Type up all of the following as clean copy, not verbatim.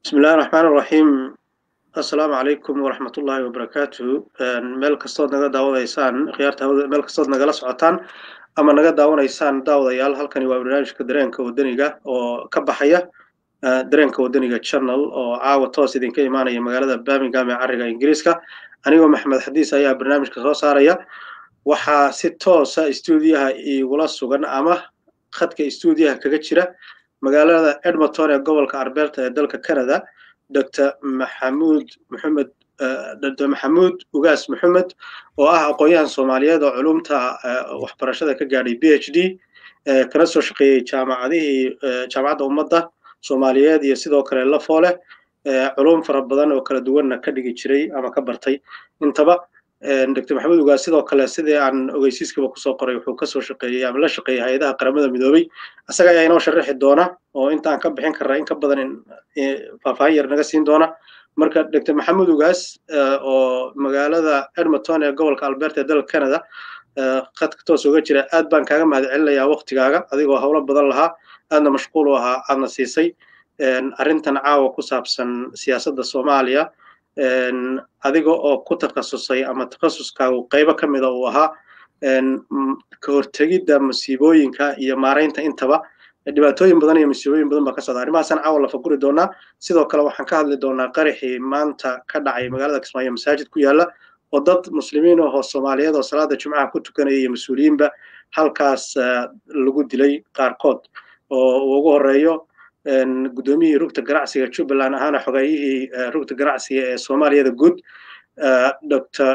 بسم الله الرحمن الرحيم. السلام عليكم ورحمة الله وبركاته. meel kastood naga daawadaysaan khiyaarta hawada meel kastood nagala socotaan ama naga daawanaysaan daawadayaal halkani waa barnaamijka dareenka wadaniga oo ka baxaya dareenka wadaniga channel oo caawa toos idinka imaanaya magaalada Birmingham ee cariga Ingiriiska. Anigoo Maxamed Xadiis ayaa barnaamijka soo saaraya. Waxaa si toos ah stuudiyaha igula sugan ama khadka stuudiyaha kaga jira magaalada Edmonton ee gobolka Alberta ee dalka Canada Dr. Maxamuud Ugaas Maxamed oo ah aqoonyahan Soomaaliyeed oo culumta waxbarashada ka gaadhay PhD kana soo shaqeeyay jaamacadda ummadda Soomaaliyeed iyo sidoo kale la foole culum fara badan oo kala duwan ka dhigi jiray ama ka bartay intaba Dr. Maxamuud Ugaas sidoo kale sidii aan ogeysiiskaba ku soo qoray wuxuu ka soo shaqeeyay ama la shaqeeyay hay'adaha qaramada midoobay asaga ayaa inoo sharaxi doona oo intaan ka bixin karnaa in ka badan faahfaahin yar naga siin doona marka Dr. Maxamuud Ugaas oo magaalada Edmonton ee gobolka Alberta ee dalka Canada khadka toos uga jira aad baan kaaga mahadcelinayaa waqtigaaga adigoo hawlo badan lahaa aadna mashquul u ahaa aadna siisay arrintan caawa ku saabsan siyaasadda Soomaaliya adiga oo ku takhasusay ama takhasuskaagu qaybo ka mid ah uu ahaa ka hortagidda masiibooyinka iyo maareynta intaba dhibaatooyin badan iyo masiibooyin badan baa ka socda arrimahaasaan caawa la faguri doonaa sidoo kale waxaan ka hadli doonaa qaraxii maanta ka dhacay magaalada Kismaayo masaajid ku yaala oo dad muslimiin oo Soomaaliyeed oo salaada Jumcaha ku tukanaya iyo mas'uuliyiinba halkaas lagu dilay qaarkood oo ugu horeeyo gudoomiyihii rugta ganacsiga Jubbaland ahaana xogeeyihii rugta ganacsiga ee Soomaaliyada guud Dr.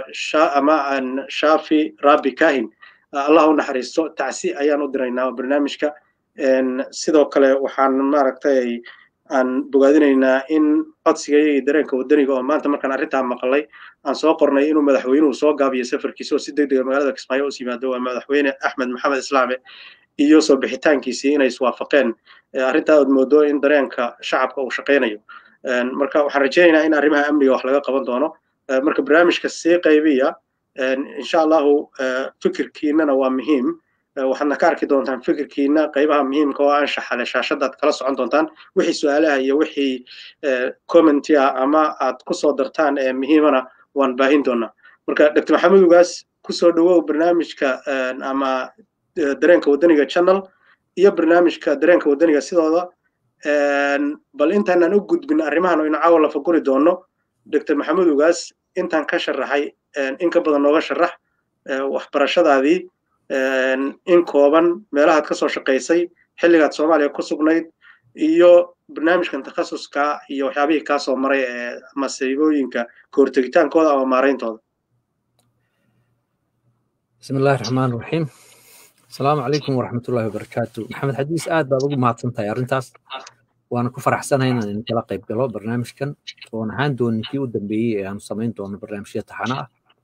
Shaafi Rabbi Kahin Allah u naxariisto tacsi ayaan u diraynaa barnaamijka sidoo kale waxaan maaragtay aan bogaadinaynaa in codsiga iyo dareenka wadaniga oo maanta markaan arrintaa maqlay aan soo qornay inuu madaxweynuhu soo gaabiyo safarkiisa oo si degdeg ah magaalada Kismaayo u yimaado waa madaxweyne Axmed Maxamed Islaame iyo soo bixitaankiisii inay iswaafaqeen arrintaa aad moodo in dareenka shacabka uu shaqeynayo marka waxaan rajaynaynaa in arrimaha amniga wax laga qaban doono marka barnaamijka sii qaybiya insha Allah fikirkiinana waa muhiim waxaadna ka arki doontaan fikirkiina qaybaha muhiimka oo aan shaxale shaashadaad kala socon doontaan wixii su'aalaha iyo wixii commenti ama aad ku soo dartaan ee muhiimana waan baahin doonaa marka Dr. Maxamuud Ugaas ku soo dhawow barnaamijka ama dareenka wadaniga channel iyo barnaamijka dareenka wadaniga sidooda bal intaan u gudbin arrimahan oo caawa la faguri doono Dr. Maxamuud Ugaas intaan ka sharaxay in ka badan nooga sharax waxbarashadaadii in kooban meelahaad ka soo shaqeysay xilligaad Soomaaliya ku sugnayd iyo barnaamijkan takhasuska iyo waxyaabihii ka soo maray ee masiibooyinka ka hortagitaankooda ama maareyntooda bismillahir rahmaanir rahiim السلام عليكم ورحمة الله وبركاته محمد حديث آد بابو ما تصنتها يا رنتاس وأنا كفر أحسن هنا إن كلا قيب قلوا برنامج كان وأنا هندون كي ودن بي أنا صمين دون برنامج يتحنا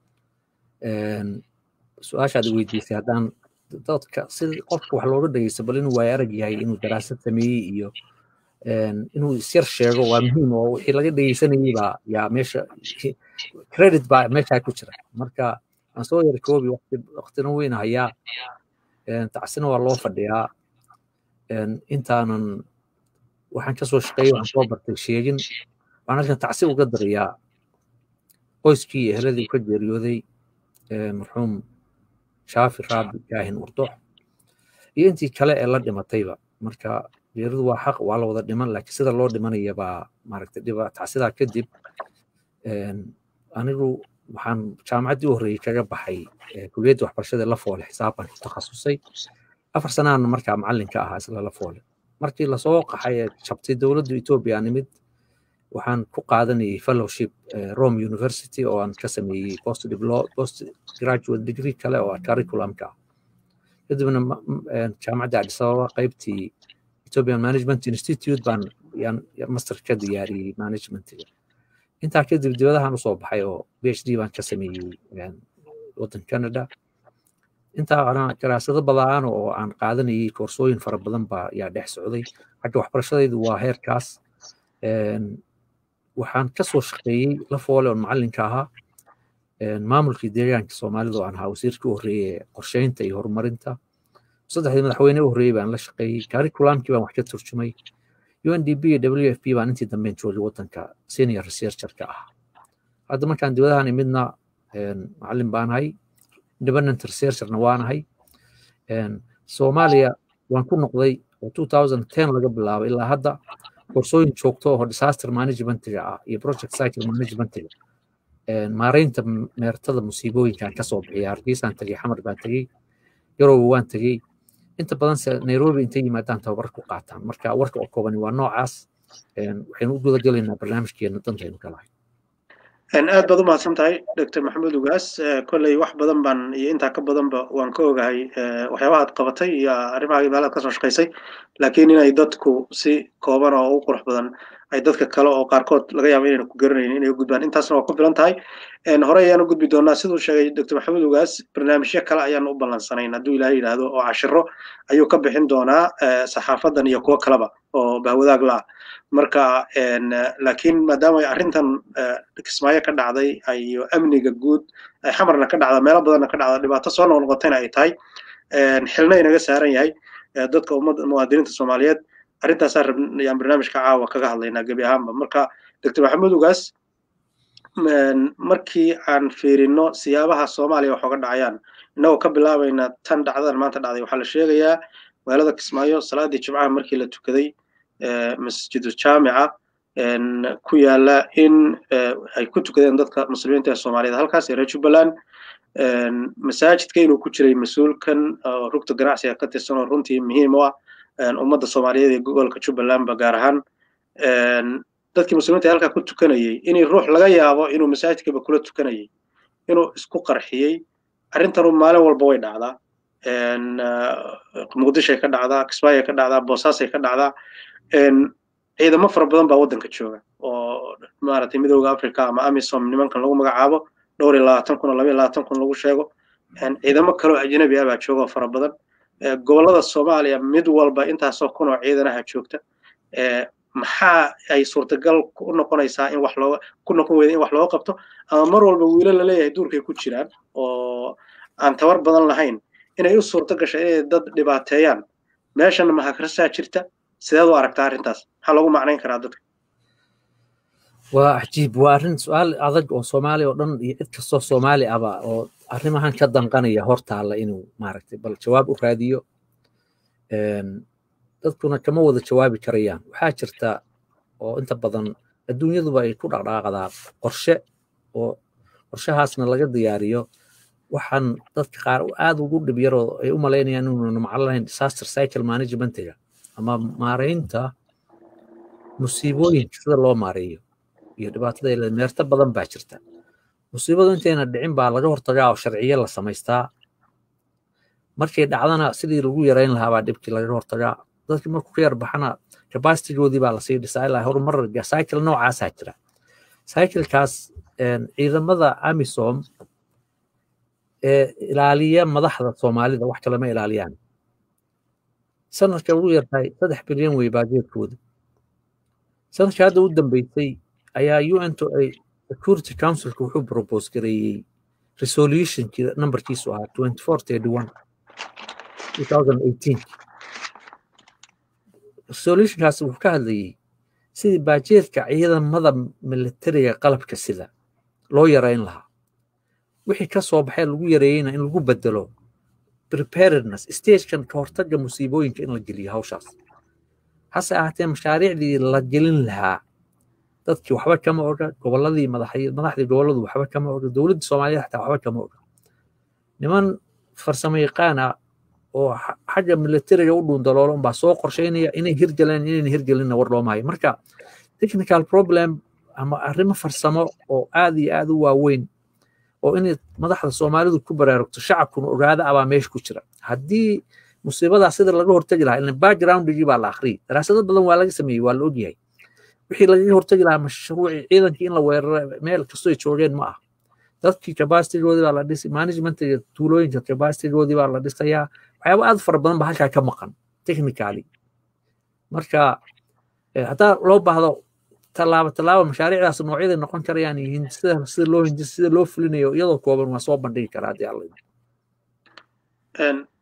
سؤال شاد ويدي في هذا ضد كسر قف وحلو رد يسبلين ويرجع هاي إنه دراسة تمي إيو إنه يصير شيء ومهم وحلا جد يسني با يا مش كريدت با مش هيكوشرة مركا أنا صور كوبي وقت نوين هيا tacsina waa loo fadhiyaa intaanan waxaan ka soo shaqeeyay waxaan soo bartay sheegin waxaan halkan tacsi uga darayaa qoyskii iyo ehladii ka geeriyooday marxuum Shaafi Rabbi Kahin Urdox iyo intii kale ee la dhimatayba marka geeridu waa xaq waa la wada dhiman laakiin sida loo dhimanaya baa maaragtay tacsidaa kadib anigu waxaan jaamacaddii u horreeyay kaga baxay kulliyadda waxbarashada la foole xisaabtan ku takhasusay 4 sanaan markaa macallin ka ahaa isla la foole markii la soo qaxay jabtay dawladda Itoobiya nimid waxaan ku qaadanayay fellowship Rome University oo aan ka sameeyay post graduate degree kale oo curriculumka kadibna jaamacadda Addis Ababa qaybtii Ethiopian Management Institute baan master ka diyaariyay managementiga intaa kadib dibadahan u soo baxay oo PhD baan ka sameeyay waddan Canada intaa ana daraasado badan oo aan qaadanayay koorsooyin fara badan baa yaa dhex socday xagga waxbarashadaydu waa heerkaas waxaan ka soo shaqeeyay la foole oo macallinka ahaa maamulkii deegaanka Soomaalida oo aan ahaa wasiirkii u horreeyay qorsheynta iyo horumarinta saddexdii madaxweyne u horreeyay baan la shaqeeyay curriculumkii baan wax ka turjumay UNDP iyo WFP baan intii dambeyn joogay waddanka senior researcher-ka ah hadda markaan dibadahan imidna macallin baan ahay independent researcherna waan ahay Soomaaliya waan ku noqday oo 2010 laga bilaabay ilaa hadda koorsooyin joogto oo disaster management-ga ah iyo project cycle management-ga maareynta meertada musiibooyinkan ka soo bixiya Hargeysaan tagay Xamar baan tagay Garowe waan tagay inta badan Nairobi intay yimaadaan tababar ku qaataan marka warka oo kooban waa noocaas waxaynu u guda galaynaa barnaamijkeena dantaynu kala hay aad baad u mahadsan tahay Dr. Maxamed Ugaas kolley wax badan baan iyo intaa ka badanba waan ka ogahay waxyaabaha aad qabatay iyo arrimaha meelaha ka soo shaqaysay laakiin inay dadku si kooban oo u qurux badan ay dadka kale oo qaarkood laga yaabo inayna ku garanaynin inay u gudbaan intaasna waa ku filan tahay hore ayaan u gudbi doonaa siduu sheegay Dr. Maxamed Ugaas barnaamijyo kale ayaan u ballansanayn hadduu ilaahay yidhaahdo oo cashiro ayuu ka bixin doonaa saxaafadan iyo kuwo kaleba oo bahwadaag la marka laakiin maadaama arrintan kismaayo ka dhacday iyo amniga guud ay xamarna ka dhacda meelo badanna ka dhacda dhibaato soo noqnoqotayna ay tahay xilna inaga saaran yahay dadka ummadda muwaadiniinta Soomaaliyeed arrintaas ayaan barnaamijka caawa kaga hadlaynaa gebi ahaanba marka Dr. Maxamed Ugaas markii aan fiirino siyaabaha Soomaaliya wax uga dhacayaan inagoo ka bilaabayna tan dhacdadan maanta dhacday waxaa la sheegayaa magaalada Kismaayo salaadii Jimcaha markii la tukaday masjidu jaamica ku yaala in ay ku tukadeen dadka muslimiinta ee Soomaaliyeed halkaas ee Jubbaland masaajidka inuu ku jiray mas'uulkan rugta ganacsiga ka tirsan oo runtii muhiim u ah ummadda Soomaaliyeed ee gobolka Jubbaland ba gaar ahaan dadkii muslimiinta halka ku tukanayay inay ruux laga yaabo inuu masaajidkaba kula tukanayay inuu isku qarxiyay arrintan maalin walba way dhacdaa Muqdisho ka dhacdaa Kismaayo ka dhacdaa Boosaaso ka dhacdaa ciidamo fara badan baa waddanka jooga oo maaragtay midowga Afrika ama AMISOM nimankan lagu magacaabo dhowr iyo 20,000 lagu sheego ciidamo kale oo ajnabi ah baa jooga fara badan gobolada Soomaaliya mid walba intaasoo kun oo ciidanaha joogta maxaa ay suurtagal u noqonaysaa in wax loo qabto ama mar walba wiilal la leeyahay duurkay ku jiraan oo aan tabar badan lahayn inay u suurto gashay inay dad dhibaateeyaan meeshan ma hakarsaa jirta sidaad u aragtaa arrintaas maxaa lagu macnayn karaa dadka waa cajiib waa arrin su'aal adag oo Soomaali oo dhan iyo cid kastoo Soomaali aba oo arrimahan ka danqanaya hortaala inuu maaragtay bal jawaab u raadiyo dadkuna kama wada jawaabi karayaan waxaa jirta oo inta badan adduunyaduba ay ku dhaqdhaqaaqdaa qorshe oo qorshahaasna laga diyaariyo waxaan dadka qaar aad ugu dhib yar oo ay u malaynayaan inuu macallin lahayn disaster cycle management-ga ama maareynta musiibooyinka sida loo maareeyo iyo dhibaatada ay meerta badan baa jirta musiibadu intayna dhicin baa laga hortagaa oo sharciyo la samaystaa markay dhacdana sidii lagu yareyn lahaa baa dhibkii laga hortagaa dadkii markuu ka yar baxana capacity-goodii baa lasii dhisaa ilaa horumar cycle noocaasaa jira cycle-kaas ciidamada AMISOM ee ilaaliya madaxda Soomaalida wax kale ma ilaaliyaan sanadka ugu yartahay 3 bilyan way baajeedkooda sanadka hadda u dambeysay ayaa UN Security Council wuxuu propose gareeyay resolution numberkiisu ah 2431 2018 resolutionkaas wuxuu ka hadlayay sidii baajeedka ciidamada militariga qalabka sida loo yareyn lahaa wixii ka soo baxay lagu yareeyayna in lagu bedelo preparedness stagekan ka hortagga musiibooyinka in la geliyo hawshaas hase ahaatee mashaariicdii la gelin lahaa dadkii waxba kama oga gobolladii madaxdii gobolladu waxba kama oga dowladda Soomaaliya xataa waxba kama oga niman farsamo yaqaan ah oo xagga militariga u dhuundaloolo baa soo qorsheynaya inay hirgelinna war loo maayo marka technical problem ama arrimo farsamo oo aad iyo aad u waaweyn oo in madaxda Soomaalidu ku baraarugto shacabkuna ogaada abaa meesha ku jira haddii musiibadaas sida laga hortagi lahaa in background-gii baa la akhriyay daraasado badan waa laga sameeyey waa la ogyahay wixii laga hortagi lahaa mashruuci ciidankii in la weeraro meel kastoo ay joogeen ma ah dadkii capacity-goodii baa la dhisay management-ga tuulooyinka capacity-goodii baa la dhisayaa waxyaabo aad fara badan baa halkaa ka maqan technically marka haddaa loo baahdo tallaabo mashaariicdaas noocyada noqon karayaan yihiin sida loo fulinayo iyadoo kooban waa soo bandhigi karaa haddii alla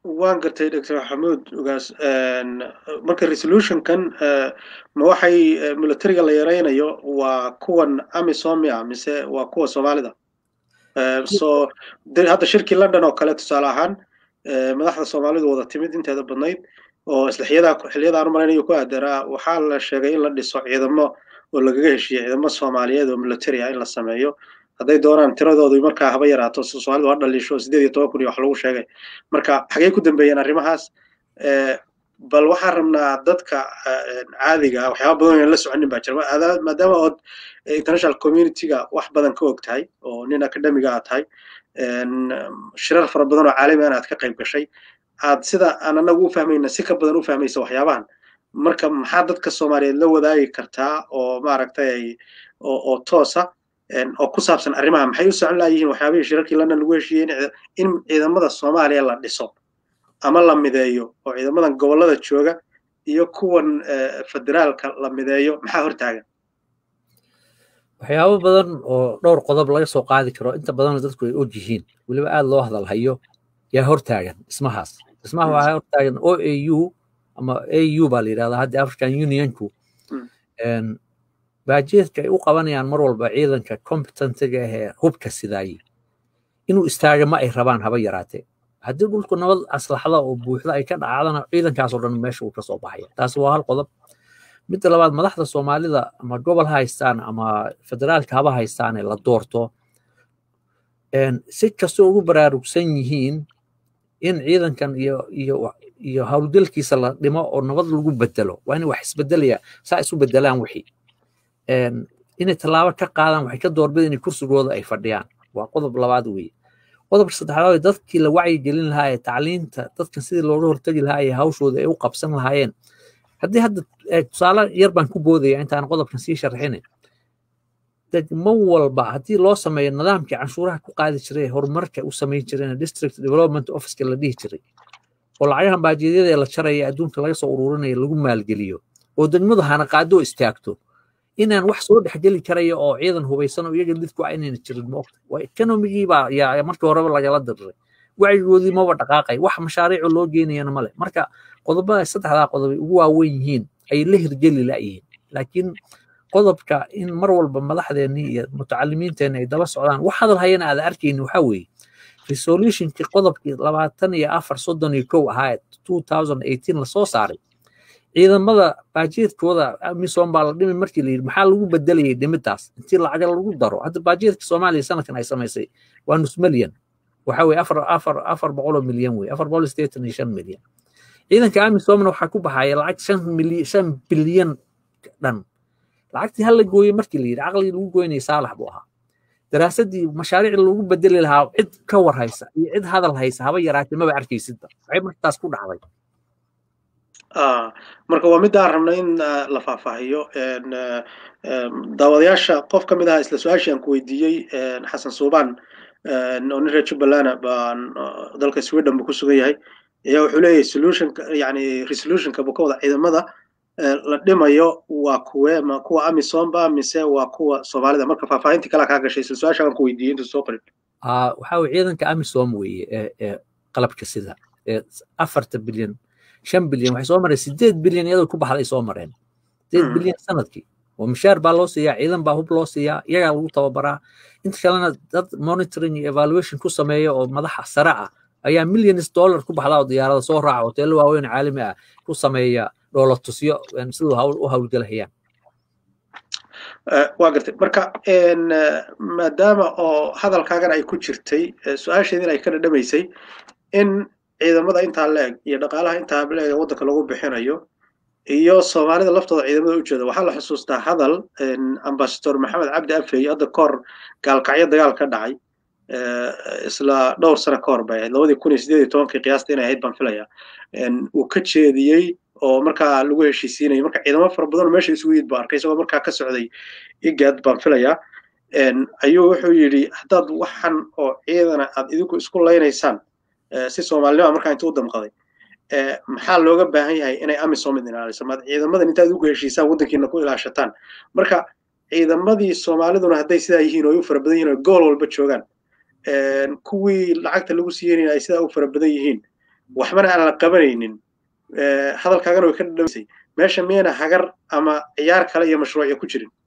waan gartay Dr. Maxamuud ugaas marka resolution kan ma waxay militariga la yareynayo waa kuwan AMISOM mise waa kuwa Soomaalida so hadda shirkii London oo kale tusaale ahaan madaxda Soomaalidu wada timid inteeda badnayd oo isla xilliyada Mareykanka ku aadeera waxaa la sheegay in la dhiso ciidamo oo lagaga heshiiyay ciidamo Soomaaliyeed oo military ah in la sameeyo hadday doonaan tiradoodu markaa haba yaraato Soomaalidu waa dhalisho 18 kun iyo wax lagu sheegay marka xagee ku dambeeyeen arrimahaas bal waxaan rabnaa dadka caadiga ah waxyaabo badan oo la soconin baa jira maadaama oo international community-ga wax badan ka og tahay oo nin academic ah tahay shirar fara badan oo caalami ah aad ka qayb gashay aad sida aan anagu u fahmayna si ka badan u fahmaysa waxyaabahan marka maxaa dadka Soomaaliyeed la wadaagi kartaa oo maaragtay oo toosa oo ku saabsan arrimaha maxay u socon laayihiin waxyaabihii shirarkii London lagu heshiiyay in ciidamada Soomaaliya la dhiso ama la mideeyo oo ciidamadan gobolada jooga iyo kuwan federaalka la mideeyo maxaa hortaagan waxyaabo badan oo dhowr qodob laga soo qaadi karo inta badan dadku ay og yihiin waliba aad loo hadal hayo yaa hortaagan ismaha waxaa hortaagan OAU ama AU baa la yiraahdaa hadda African Unionku baajeedka ay u qabanayaan mar walba ciidanka competentiga ee hubka sidaayay inuu istaaga ma ay rabaan haba yaraatee haddii dhulku nabad aslaxda oo buuxda ay ka dhacdana ciidankaas oo dhan meesha uu ka soo baxaya taasi waa hal qodob midda labaad madaxda Soomaalida ama gobol haystaan ama federaalka haba haystaan ee la doorto si kastoo ugu baraarugsan yihiin in ciidankan iyo hawlgalkiisa la dhimo oo nabad lagu bedelo waa in wax isbedelaya saa isu bedelaan wixii inay tallaabo ka qaadaan waxay ka doorbideen in kursigooda ay fadhiyaan waa qodob labaad weeye qodobka saddexaad dadkii la wacyi gelin lahaa ee tacliinta dadkan sidii looga hortagi lahaa ee hawshooda ay u qabsan lahaayeen haddii hadda tusaale yar baan ku boodaya intaan qodobkan sii sharxinin degmo walba haddii loo sameeyo nidaamkii canshuuraha ku qaadi jiray horumarka u samayn jireen district development office la dhihi jiray oo lacagahan baajeedyada ee la jaraya adduunka laga soo ururinaya lagu maalgeliyo oo degmadu hana qaado istaagto inaan wax soo dhexgeli karayo oo ciidan hubaysan oo iyaga lidku aynayna jirin ma ogta waa economigii baa yaa markii horeba lagala diray wacyigoodii maba dhaqaaqay wax mashaariic loo geenayana male marka qodobada saddexdaa qodob ugu waaweyn yihiin ay la hirgeli laayihiin laakiin qodobka in mar walba madaxdeennii iyo mutacalimiinteenna ay daba socdaan wax hadal hayana aad arkayni waxaa weeye resolutionkii qodobkii 2431 ahaa 2018 la soo saaray ciidamada baajeedkooda AMISOM baa la dhimi markii la yiri maxaa lagu bedelayay dhimidaas intii lacag lagu daro hadda baajeedka Soomaaliya sanadkan ay samaysay waa nus milyan waxa way 400 milyan way 485 milyan ciidanka AMISOMna waxa ku baxaya lacag 5 bilyan dhan lacagtii hal la gooyay markii la yiri aqli lagu gooynay saalax buu ahaa daraasadii mashaariic lagu bedeli lahaa cid ka war haysa iyo cid hadal haysa haba yaraatay ma arkaysid waxay markaas ku dhacday marka waa mid aan rabnay in la faahfaahiyo daawadayaasha qof ka mid ah isla su'aashan ku weydiiyay Xasan Suubaan oo nin reer Jubbaland baan dalka Sweden ku sugan yahay ayaa wuxuu leeyahay resolution-ka bukooda ciidamada la dhimayo waa kuwa AMISOM ba mise waa kuwa Soomaalida marka faahfaahintii kala ka gashay isla su'aashan ku weydiiyay inta soo qorin waxa uu ciidanka AMISOM weeye qalabka sida 4 bilyan 5 bilyan waxay soo mareen 8 bilyan iyadoo ku baxday soo mareen 8 bilyan sanadkii oo mushaar baa loo siiyaa ciidan baa hub loo siiyaa iyaga lagu tababaraa inta kalena dad monitoring iyo evaluation ku sameeyo oo madaxa sare ah ayaa millions dollar ku baxda oo diyaarada soo raaca hoteelo waaweyn caalami ah ku sameeya dowlad tusyo sidoo u hawlgalahayaan waa gartay marka maadaama oo hadalkaagan ay ku jirtay su'aasheedin ay ka dhadhamaysay in ciidamada intaa leeg iyo dhaqaalaha intaa leeg waddanka lagu bixinayo iyo Soomaalida laftooda ciidamada u jeeda waxaa la xusuustaa hadal ambassador Maxamed Cabdi Afey hadda kor gaalkacyo dagaal ka dhacay isla dhowr sano ka hor bay 2018 qiyaasta inay ahayd baan filayaa uu ka jeediyey oo markaa lagu heshiisiinay marka ciidamo fara badan meesha isugu yid baa arkay isagoo markaa ka socday igad baan filayaa ayuu wuxuu yiri haddaad waxan oo ciidana aad idinku isku leynaysaan si Soomaalida markaa intuu damqaday maxaa looga baahan yahay inay AMISOM ilaaliso ciidamadan intaad ugu heshiisaan waddankiina ku ilaashataan marka ciidamadii Soomaaliduna hadday sidaa yihiin oo u fara badan yihiin oo gool walba joogaan kuwii lacagta lagu siiyay ay sidaa u fara badan yihiin waxbana aan la qabanaynin hadalkaagana way ka dhamaysay meesha miyayna hagar ama ciyaar kale iyo mashruucyo ku jirin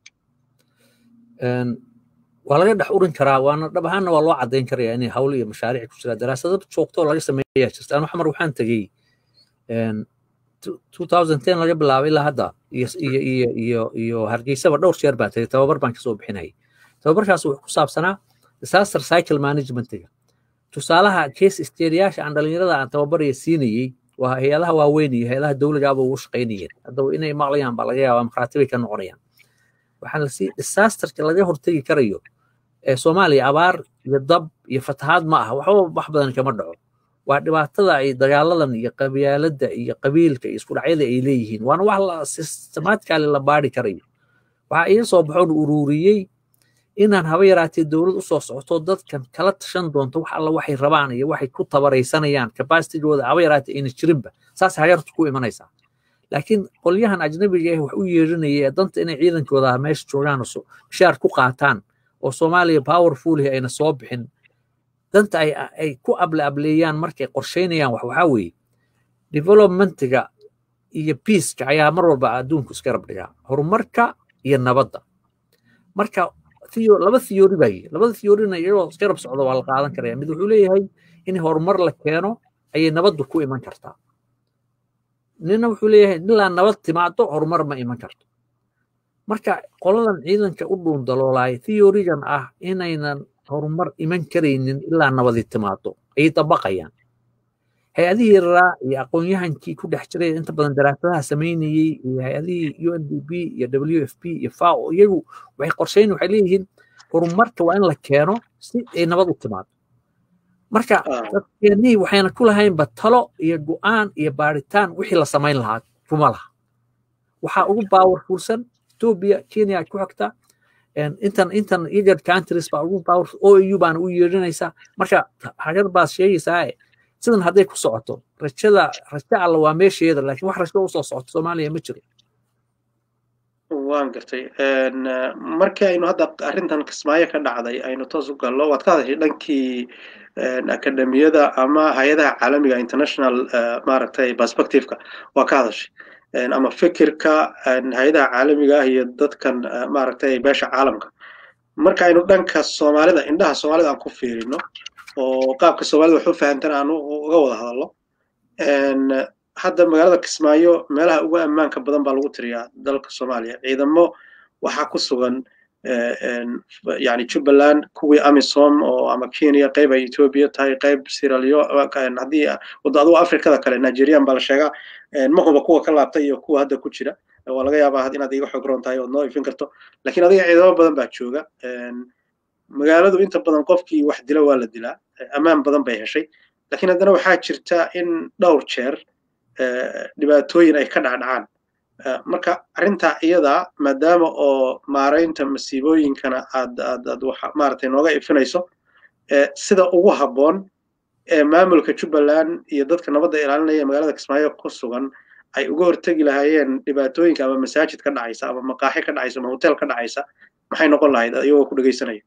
waa laga dhex urin karaa waana dhab ahaanna waa loo caddayn karayaa inay hawl iyo mashaariic ku jiraan daraasado joogto oo laga sameeyaa jirta anu xamar waxaan tegey 2010 laga bilaabay ilaa hadda iyo hargeysaba dhowr jeer baan tegey tababar baan kasoo bixinayay tababarkaas wuxuu ku saabsanaa disaster cycle managementiga tusaalaha case steeriyaasha aan dhalinyarada aan tababaraya siinayey waa hay-adaha waaweyn iyo hay-adaha dowligaaba ugu shaqaynayeen haddaba inay maqlayaan baa laga yaabaa markhaatibay ka noqonayaan waxaan lasii disasterka laga hortegi karayo ee soomaaliya abaar iyo dab iyo fatahaad ma aha waxba wax badan kama dhaco waa dhibaatada ay dagaaladan iyo qabyaaladda iyo qabiilka iyo isku dhacyada ay leeyihiin waana wax la systematically la baari karayo waxaa iga soo baxoon ururiyey inaan haba yaraatee dowlad u soo socoto dadkan kala tashan doonto wax alla waxay rabaan iyo waxay ku tabaraysanayaan capacitygooda haba yaraatee ayna jirinba saas hagartu ku imanaysaa laakiin qolyahan ajnabiga ah wax u yeerinaya danta inay ciidankooda meesha joogaan oo mishaar ku qaataan oo Soomaaliya powerful ayna soo bixin danta ay ku ableeyaan markay qorsheynayaan waxaa weeye developmentiga iyo peace-ka ayaa mar walba adduunku iska rab dhigaa horumarka iyo nabadda marka laba theory bay labada theory-na iyagoo iska rab socdo waa la qaadan karaya mid wuxuu leeyahay in horumar la keeno ayay nabaddu ku iman kartaa nina wuxuu leeyahay ilaa nabad timaado horumar ma iman karto marka qoladan ciidanka u dhuun daloolay theory-gan ah inaynan horumar iman karaynin ilaa nabadi timaado ay dabaqayaan hay-adihii yaraa iyo aqoon-yahankii ku dhex jiray inta badan daraasadaha samaynayey iyo hay-adihii UNDP iyo WFP iyo FAO iyagu waxay qorsheyn waxay leeyihiin horumarka waa in la keeno si ay nabad u timaado marka dadkeenii waxayna ku lahaynba talo iyo go'aan iyo baaritaan wixii la samayn lahaa kuma laha waxaa ugu powerfulsan Ethiopia Kenya ku xigta intan IGAD countries baa ugu powerful OAU baana u yeerinaysaa marka hagar baad sheegaysaa sidan hadday ku socoto rajo alla waa meesheeda laakiin wax rajo u soo socoto Soomaaliya ma jiro waan gartay markii aynu hadda arrintan Kismaayo ka dhacday aynu toos u gallo waad ka hadashay dhankii akademiyada ama hay'adaha caalamiga international maaragtay perspective-ka waa ka hadashay ama fikirka hay'adaha caalamiga ah iyo dadkan maaragtay beesha caalamka marka aynu dhanka Soomaalida indhaha Soomaalida aan ku fiirino oo qaabka Soomaalida wuxuu fahantan aan uga wada hadallo hadda magaalada Kismaayo meelaha ugu ammaanka badan baa lagu tiriyaa dalka Soomaaliya ciidamo waxa ku sugan yani Jubaland kuwii AMISOM oo ama Kenya qayb ay Ethiopia tahay qayb Sierra Leone hadii wadada Afrikada kale Nigeria baa la sheegaa ma huba kuwa ka laabtay iyo kuwa hadda ku jira waa laga yaabaa inaad iga xog roon tahay oo noo ifin karto laakiin adiga ciidamo badan baa jooga magaaladu inta badan qofkii wax dila waa la dilaa ammaan badan bay heshay laakiin haddana waxaa jirta in dhowr jeer dhibaatooyin ay ka dhacdhacaan marka arrinta iyada maadaama oo maaraynta masiibooyinkana aad waxa maaragtay nooga ifinayso sida ugu habboon maamulka Jubaland iyo dadka nabadda ilaalinaya magaalada Kismaayo ku sugan ay uga hortagi lahaayeen dhibaatooyinka ama masaajid ka dhacaysa ama maqaaxi ka dhacaysa ama hotel ka dhacaysa maxay noqon lahayd ayagoo ku dhageysanaya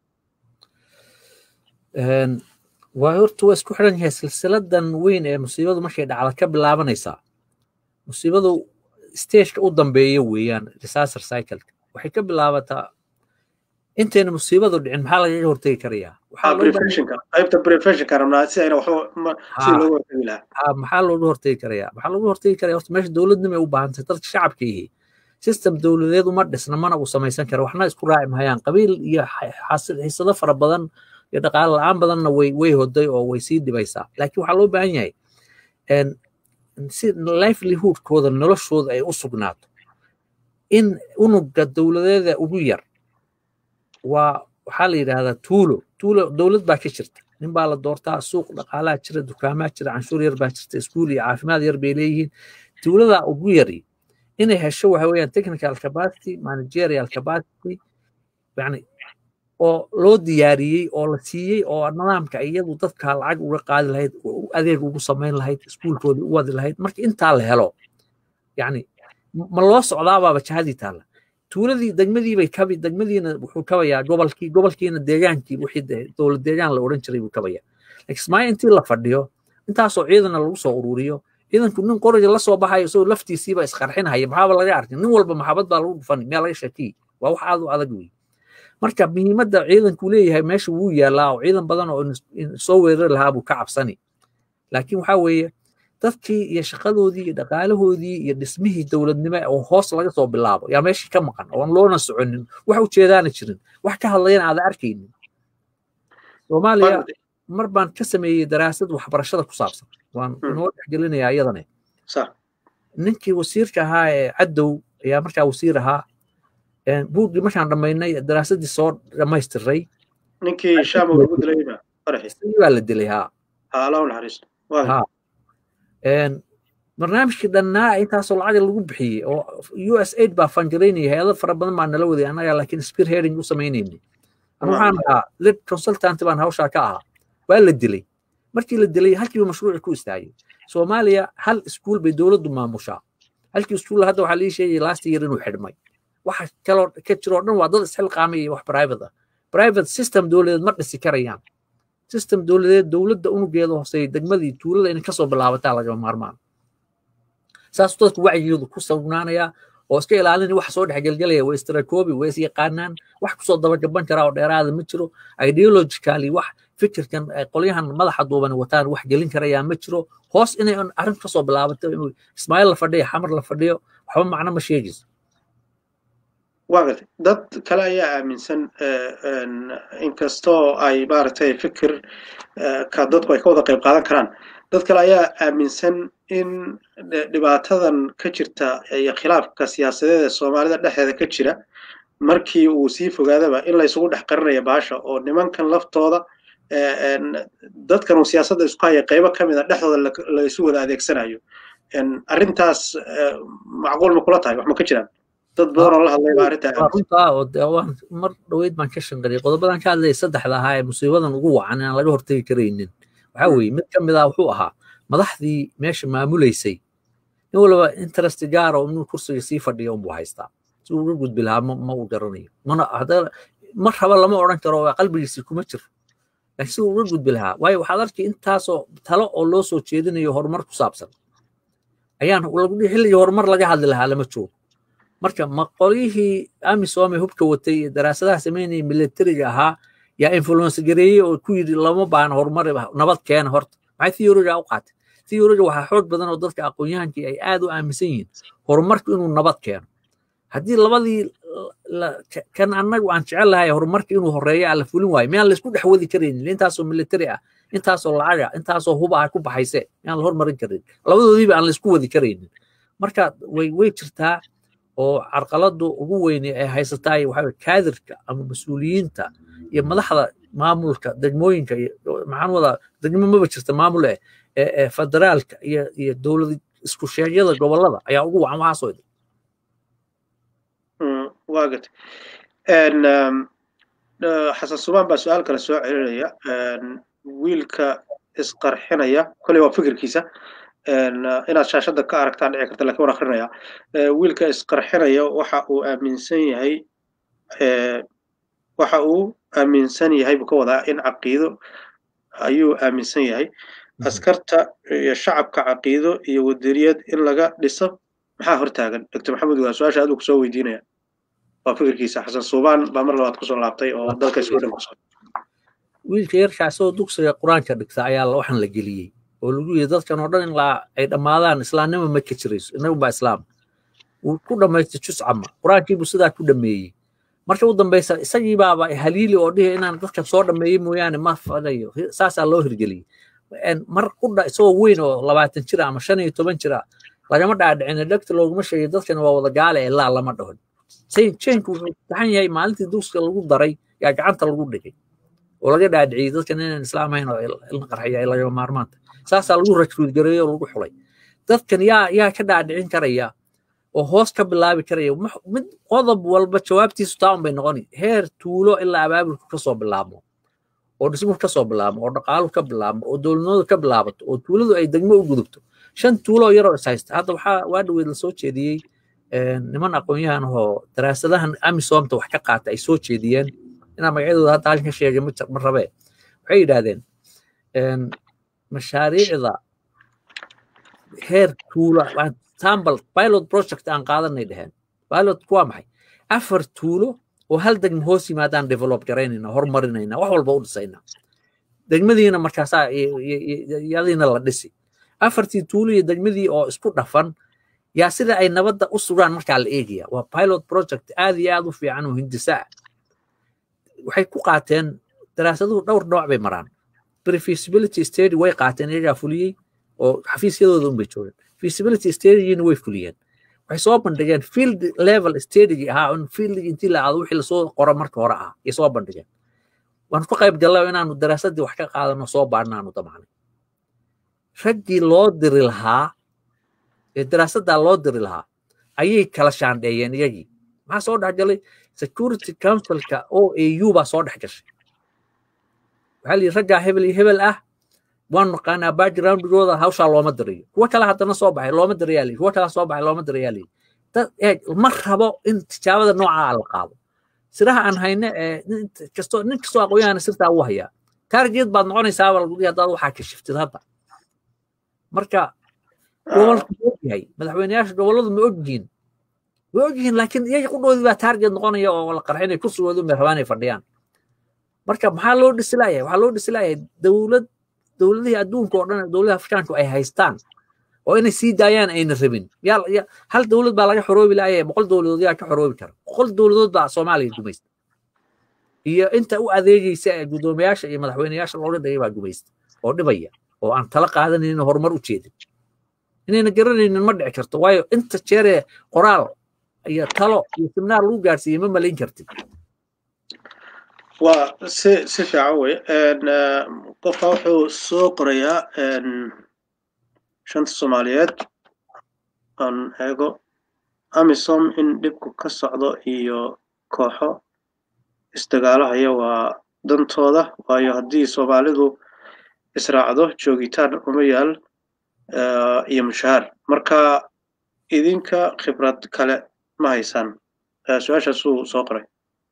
waa horta waa isku xiran yahay silsiladan weyn ee musiibadu markay dhacdo ka bilaabanaysaa musiibadu stageka u dambeeya weeyaan disaster cycle waxay ka bilaabataa intayna musiibadu dhicin maxaa lagaga hortagi karayaa qaybta preventionka rabnaa si ayna waxba si looga hortagi lahaa maxaa looga hortagi karayaa waxaa looga hortagi karayaa horta meesha dowladnimo ay u baahan tahay dadka shacabka yihi system dowladeed uma dhisna mana uu samaysan kara waxna isku raaci mahayaan qabiil iyo xiisado fara badan iyo dhaqaale la'aan badanna way hoday oo way sii dhibaysaa laakiin waxaa loo baahan yahay si livelihoodkooda noloshooda ay u sugnaato in unuga dowladeeda ugu yar waxaa la yidhaahdaa tuulo dowlad baa ka jirta nin baa la doortaa suuq dhaqaalaha jira dukaamaa jira canshuur yar baa jirta iskuul iyo caafimaad yar bay leeyihiin dowlada ugu yari inay hesho waxa weeyaan technical capacity managerial capacity yani oo loo diyaariyey oo la siiyey oo nidaamka iyadu dadka lacag uga qaadi lahayd adeeg ugu samayn lahayd iskuulkoodii u wadi lahayd marka intaa la helo yani ma loo socdaabaaba jahadii taalla tuuladii degmadii bay degmadiina wuxuu kabayaa gobolkiina deegaankii wixii dowlad deegaan la odhan jiray buu kabayaa Kismaayo intii la fadhiyo intaasoo ciidana lagu soo ururiyo ciidanku nin qoriga la soo baxayo isagoo laftiisiiba isqarxinaya maxaaba laga arkay nin walba maxabad baa lagu dhufan miyaa laga shakiyey waa wax aad u adag wey marka muhiimadda ciidanku leeyahay meesha wuu yaalaa oo ciidan badan oo soo weerari lahaa buu ka cabsani laakiin waxaa weeye dadkii iyo shaqadoodii iyo dhaqaalahoodii iyo dhismihii dowladnimo oo hoos laga soo bilaabo yaa meeshii ka maqan oon loona soconin wax ujeedaana jirin wax ka hadlayana aada arkaynin soomaaliya mar baan ka sameeyey daraasad waxbarashada ku saabsan waan inoo dhexgelinayaa iyadane ninkii wasiirka ahaa ee Cadow ayaa markaa wasiir ahaa buuggii markaan dhammaynay daraasadii soo dhammaystiray ninkii shaamo lagu dilay baa la dilay Allahu naxariisto barnaamijkii dhannaa intaasoo lacag lagu bixiyey oo USAID baa fangareynaya hay'ado fara badan baa nala waday annaga laakiin spearheading u samaynayni waxaan ahaa lead consultant baan hawshaa ka ahaa waa la dilay markii la dilay halkii mashruuci ku istaagay Soomaaliya hal iskuul bay dawladdu maamushaa halkii iskuul hadda waxa la sheegay last year inuu xidhmay waxa kale ka jiro dhan waa dad isxilqaamay wax private system dawladeed ma dhisi karayaan system dawladeed dawladda unugeeda hooseeyay degmadii tuulada in ka soo bilaabataa laga maarmaan saas dadku wacyigeedu ku sugnaanaya oo iska ilaalinaya wax soo dhexgelgelaya way istiraakoobi way yaqaanaan wax ku soo daba gaban kara oo dheeraad ma jiro ideologically wax fikirkan qolyahan madaxa duuban wataan wax gelin karaya ma jiro hoos inay arrin ka soo bilaabato inuu Ismaaciil la fadhiyo xamar la fadhiyo waxba macna ma sheegayso waqti dad kale ayaa aaminsan in kastoo ay maaragtay fikir ka dadku ay ka wada qayb qaadan karaan dad kale ayaa aaminsan in dhibaatadan ka jirta iyo khilaafka siyaasadeed ee Soomaalida dhexdeeda ka jira markii uu sii fogaadaba in la isugu dhex qarinayo baasha oo nimankan laftooda dadkan uu siyaasadda isku haya qaybo ka mid ah dhexdooda la isu wada adeegsanayo arrintaas macquul ma kula tahay wax ma ka jiraan dad badan oo la hadlay arrinta oo mar dhaweyd baan ka shanqaray qodobadan ka hadlay saddexda ahaa ee musiibadan ugu wacan aan laga hortagi karaynin waxa weeye mid ka mid ah wuxuu ahaa madaxdii meesha maamuleysay in walba interest gaar oo inuu kursiga sii fadhiyo uu haystaa si uu uga gudbi lahaa ma uu garanayo ma raba lama odhan karo qalbigiisa kuma jiro laakiin si uu uga gudbi lahaa waayo waxaad arkay intaasoo talo oo loo soo jeedinayo horumar ku saabsan ayaan lagu dhihi xilligii horumar laga hadli lahaa lama joogo marka maqolihii amisom ee hubka watay daraasadaha sameynayay militariga ahaa yaa influence gareeyay oo ku yiri lama baan horumar nabad keen horta maxay theory-ga u qaatay theory-ga waxa xoog badan oo dadka aqoon-yahankii ay aad u aaminsan yihiin horumarku inuu nabad keeno haddii labadii kan annagu aan jecel lahay horumarka inuu horeeyo ala fulin waayo miyaan la isku dhex wadi karaynin intaasoo military ah intaasoo lacaga intaasoo huba ku baxayse miyaan la hormarin karin labadoodiiba aan la isku wadi karaynin marka way jirtaa oo carqaladu ugu weyn ee haysataa waxa kaadirka ama mas'uuliyiinta iyo madaxda maamulka degmooyinka maxaan wada degmo ma jirta maamul ee federaalka iyo dawlad isku sheegyada gobolada ayaa ugu wacan waxa soo واجد ان حسن سوبان بس سؤال كلا سؤال عليا ويلك اسقرحنيا كل waa fikirkiisa inaad shaashada ka aragtaan dhici karta laakiin akhrinaya wiilka isqarxinaya waxa uu aaminsan yahay buu ka wadaa in caqiido ayuu aaminsan yahay askarta iyo shacabka caqiido iyo wadaniyad in laga dhiso maxaa hortaagan Dr. Maxamed waa su'aasha aad ku soo weydiinaya waa fikirkiisa xasan suubaan baa mar labaad ku soo laabtay oo dalka Sweden ku soo wiilka yarkaasoo dugsiga quraanka dhigta ayaa waxan la geliyay oo lagu yiri dadkan oo dhan in ay dhamaadaan islaamnimo ma ka jirayso inagu ba islaam uu ku dhameystay jus amma quraankii buu sidaa ku dhameeyay markii uu dambeysay isagii baaba haliili oo dhigay inaan dadka soo dhameeyay mooyaane ma fadayo saasa loo hirgeliyay mar ku isagoo weyn oo 20 jir ama 15 jir lagama dhaadhicin dhagta looguma sheegay dadkan waa wada gaale ilaa lama dhaho change uu tahan yahay maalintii dugsiga lagu daray yaa gacanta lagu dhigay oo laga dhaadhiciyay dadkan inaan islaam ahayn oo ilma qarxiya laga maarmaanta saasa lagu rajul gareeyo lagu xulay dadkan yaa ka dhaadhicin karaya oo hoos ka bilaabi karaya mid qodob walba jawaabtiisu taan bay noqoni heer tuulo ilaa abaabulku ka soo bilaabo oo dhismo ka soo bilaabo oo dhaqaalo ka bilaabo oo dawladnimadu ka bilaabato oo tuuladu ay degmo u gudubto shan tuulo yar oo haysta hadda waa dhaweyd la soo jeediyay niman aqoon-yahan oo daraasadahan amisomta wax ka qaata ay soo jeediyeen inaa magacyadooda hadda halkan ka sheegay ma rabe waxay yidhaahdeen mashaariicda heer tuulo sample pilot project aan qaadanay dheheen pilot waa maxay 4 tuulo oo hal degmo hoos yimaadaan develop garaynayna horumarinayna wax walba u dhisayna degmadiina markaasaa yadiina la dhisi 4 tuulo iyo degmadii oo isku dhafan yaa sida ay nabadda u sugaan markaa la eegaya waa pilot project aad iyo aad u fiican oo hindisaa waxay ku qaateen daraasaduhu dhowr nooc bay maraan pre-feasibility study way qaateen iyagaa fuliyey oo xafiisyadooda un bay joogeen feasibility studygiina way fuliyeen waxay soo bandhigeen field level stagii ahaa on fieldigi intii la aado wixii lasoo qoro marka hore ah ay soo bandhigeen waan ku qayb galnay inaanu daraasadii wax ka qaadano soo baadhnaanu damacnay raggii loo diri lahaa ee daraasaddaa loo diri lahaa ayay kala shaandheeyeen iyagii maxaa soo dhex galay security councilka OAU baa soo dhex gashay waxaa la yidhi raggaa hebel iyo hebel ah waan naqaanaa backgroundgooda hawshaa looma dirayo kuwa kale haddana soo baxay looma dirayaa lii kuwa kale soo baxay looma dirayaa lii dad ma rabo in tijaabada noocaa la qaado siraha aan hayne nin kastoo aqoonyahana sirtaa u hayaa target baad noqonaysaa bal gudi haddaad waxaa ka shiftid hadda marka gobolka ogyahay madaxweynayaasha gobolladu ma ogyihiin way ogyihiin laakiin iyaga qudhoodii baa target noqonaya oo la qarxinay kursigoodu may rabaan ay fadhiyaan marka maxaa loo dhisi laayahay waxaa loo dhisi laayahay dowladihii adduunka oo dhan dowladaha afrikaanku ay haystaan oo inay sii daayaan ayna rabin hal dowlad baa laga xoroobi laayay 100 dowladood yaa ka xoroobi kara 100 dowladood baa Soomaaliya gumaysta iyo inta u adeegaysa gudoomiyaasha iyo madaxweynayaasha looga dhigay baa gumaysta oo dhibaya oo aan tala qaadanin horumar u jeedin inayna garanaynin ma dhici karto waayo inta jeere qoraal iyo talo iyo seminar lagu gaarsiiyay ma malayn kartid waa si fiican wey qofka wuxuu soo qorayaa shanta Soomaaliyeed aan eego amisom in dhibku ka socdo iyo kooxo isdagaalahaya waa dantooda waayo haddii Soomaalidu israacdo joogitaan uma yaal iyo mushaar marka idinka khibrad kale ma haysan su'aashaas uu soo qoray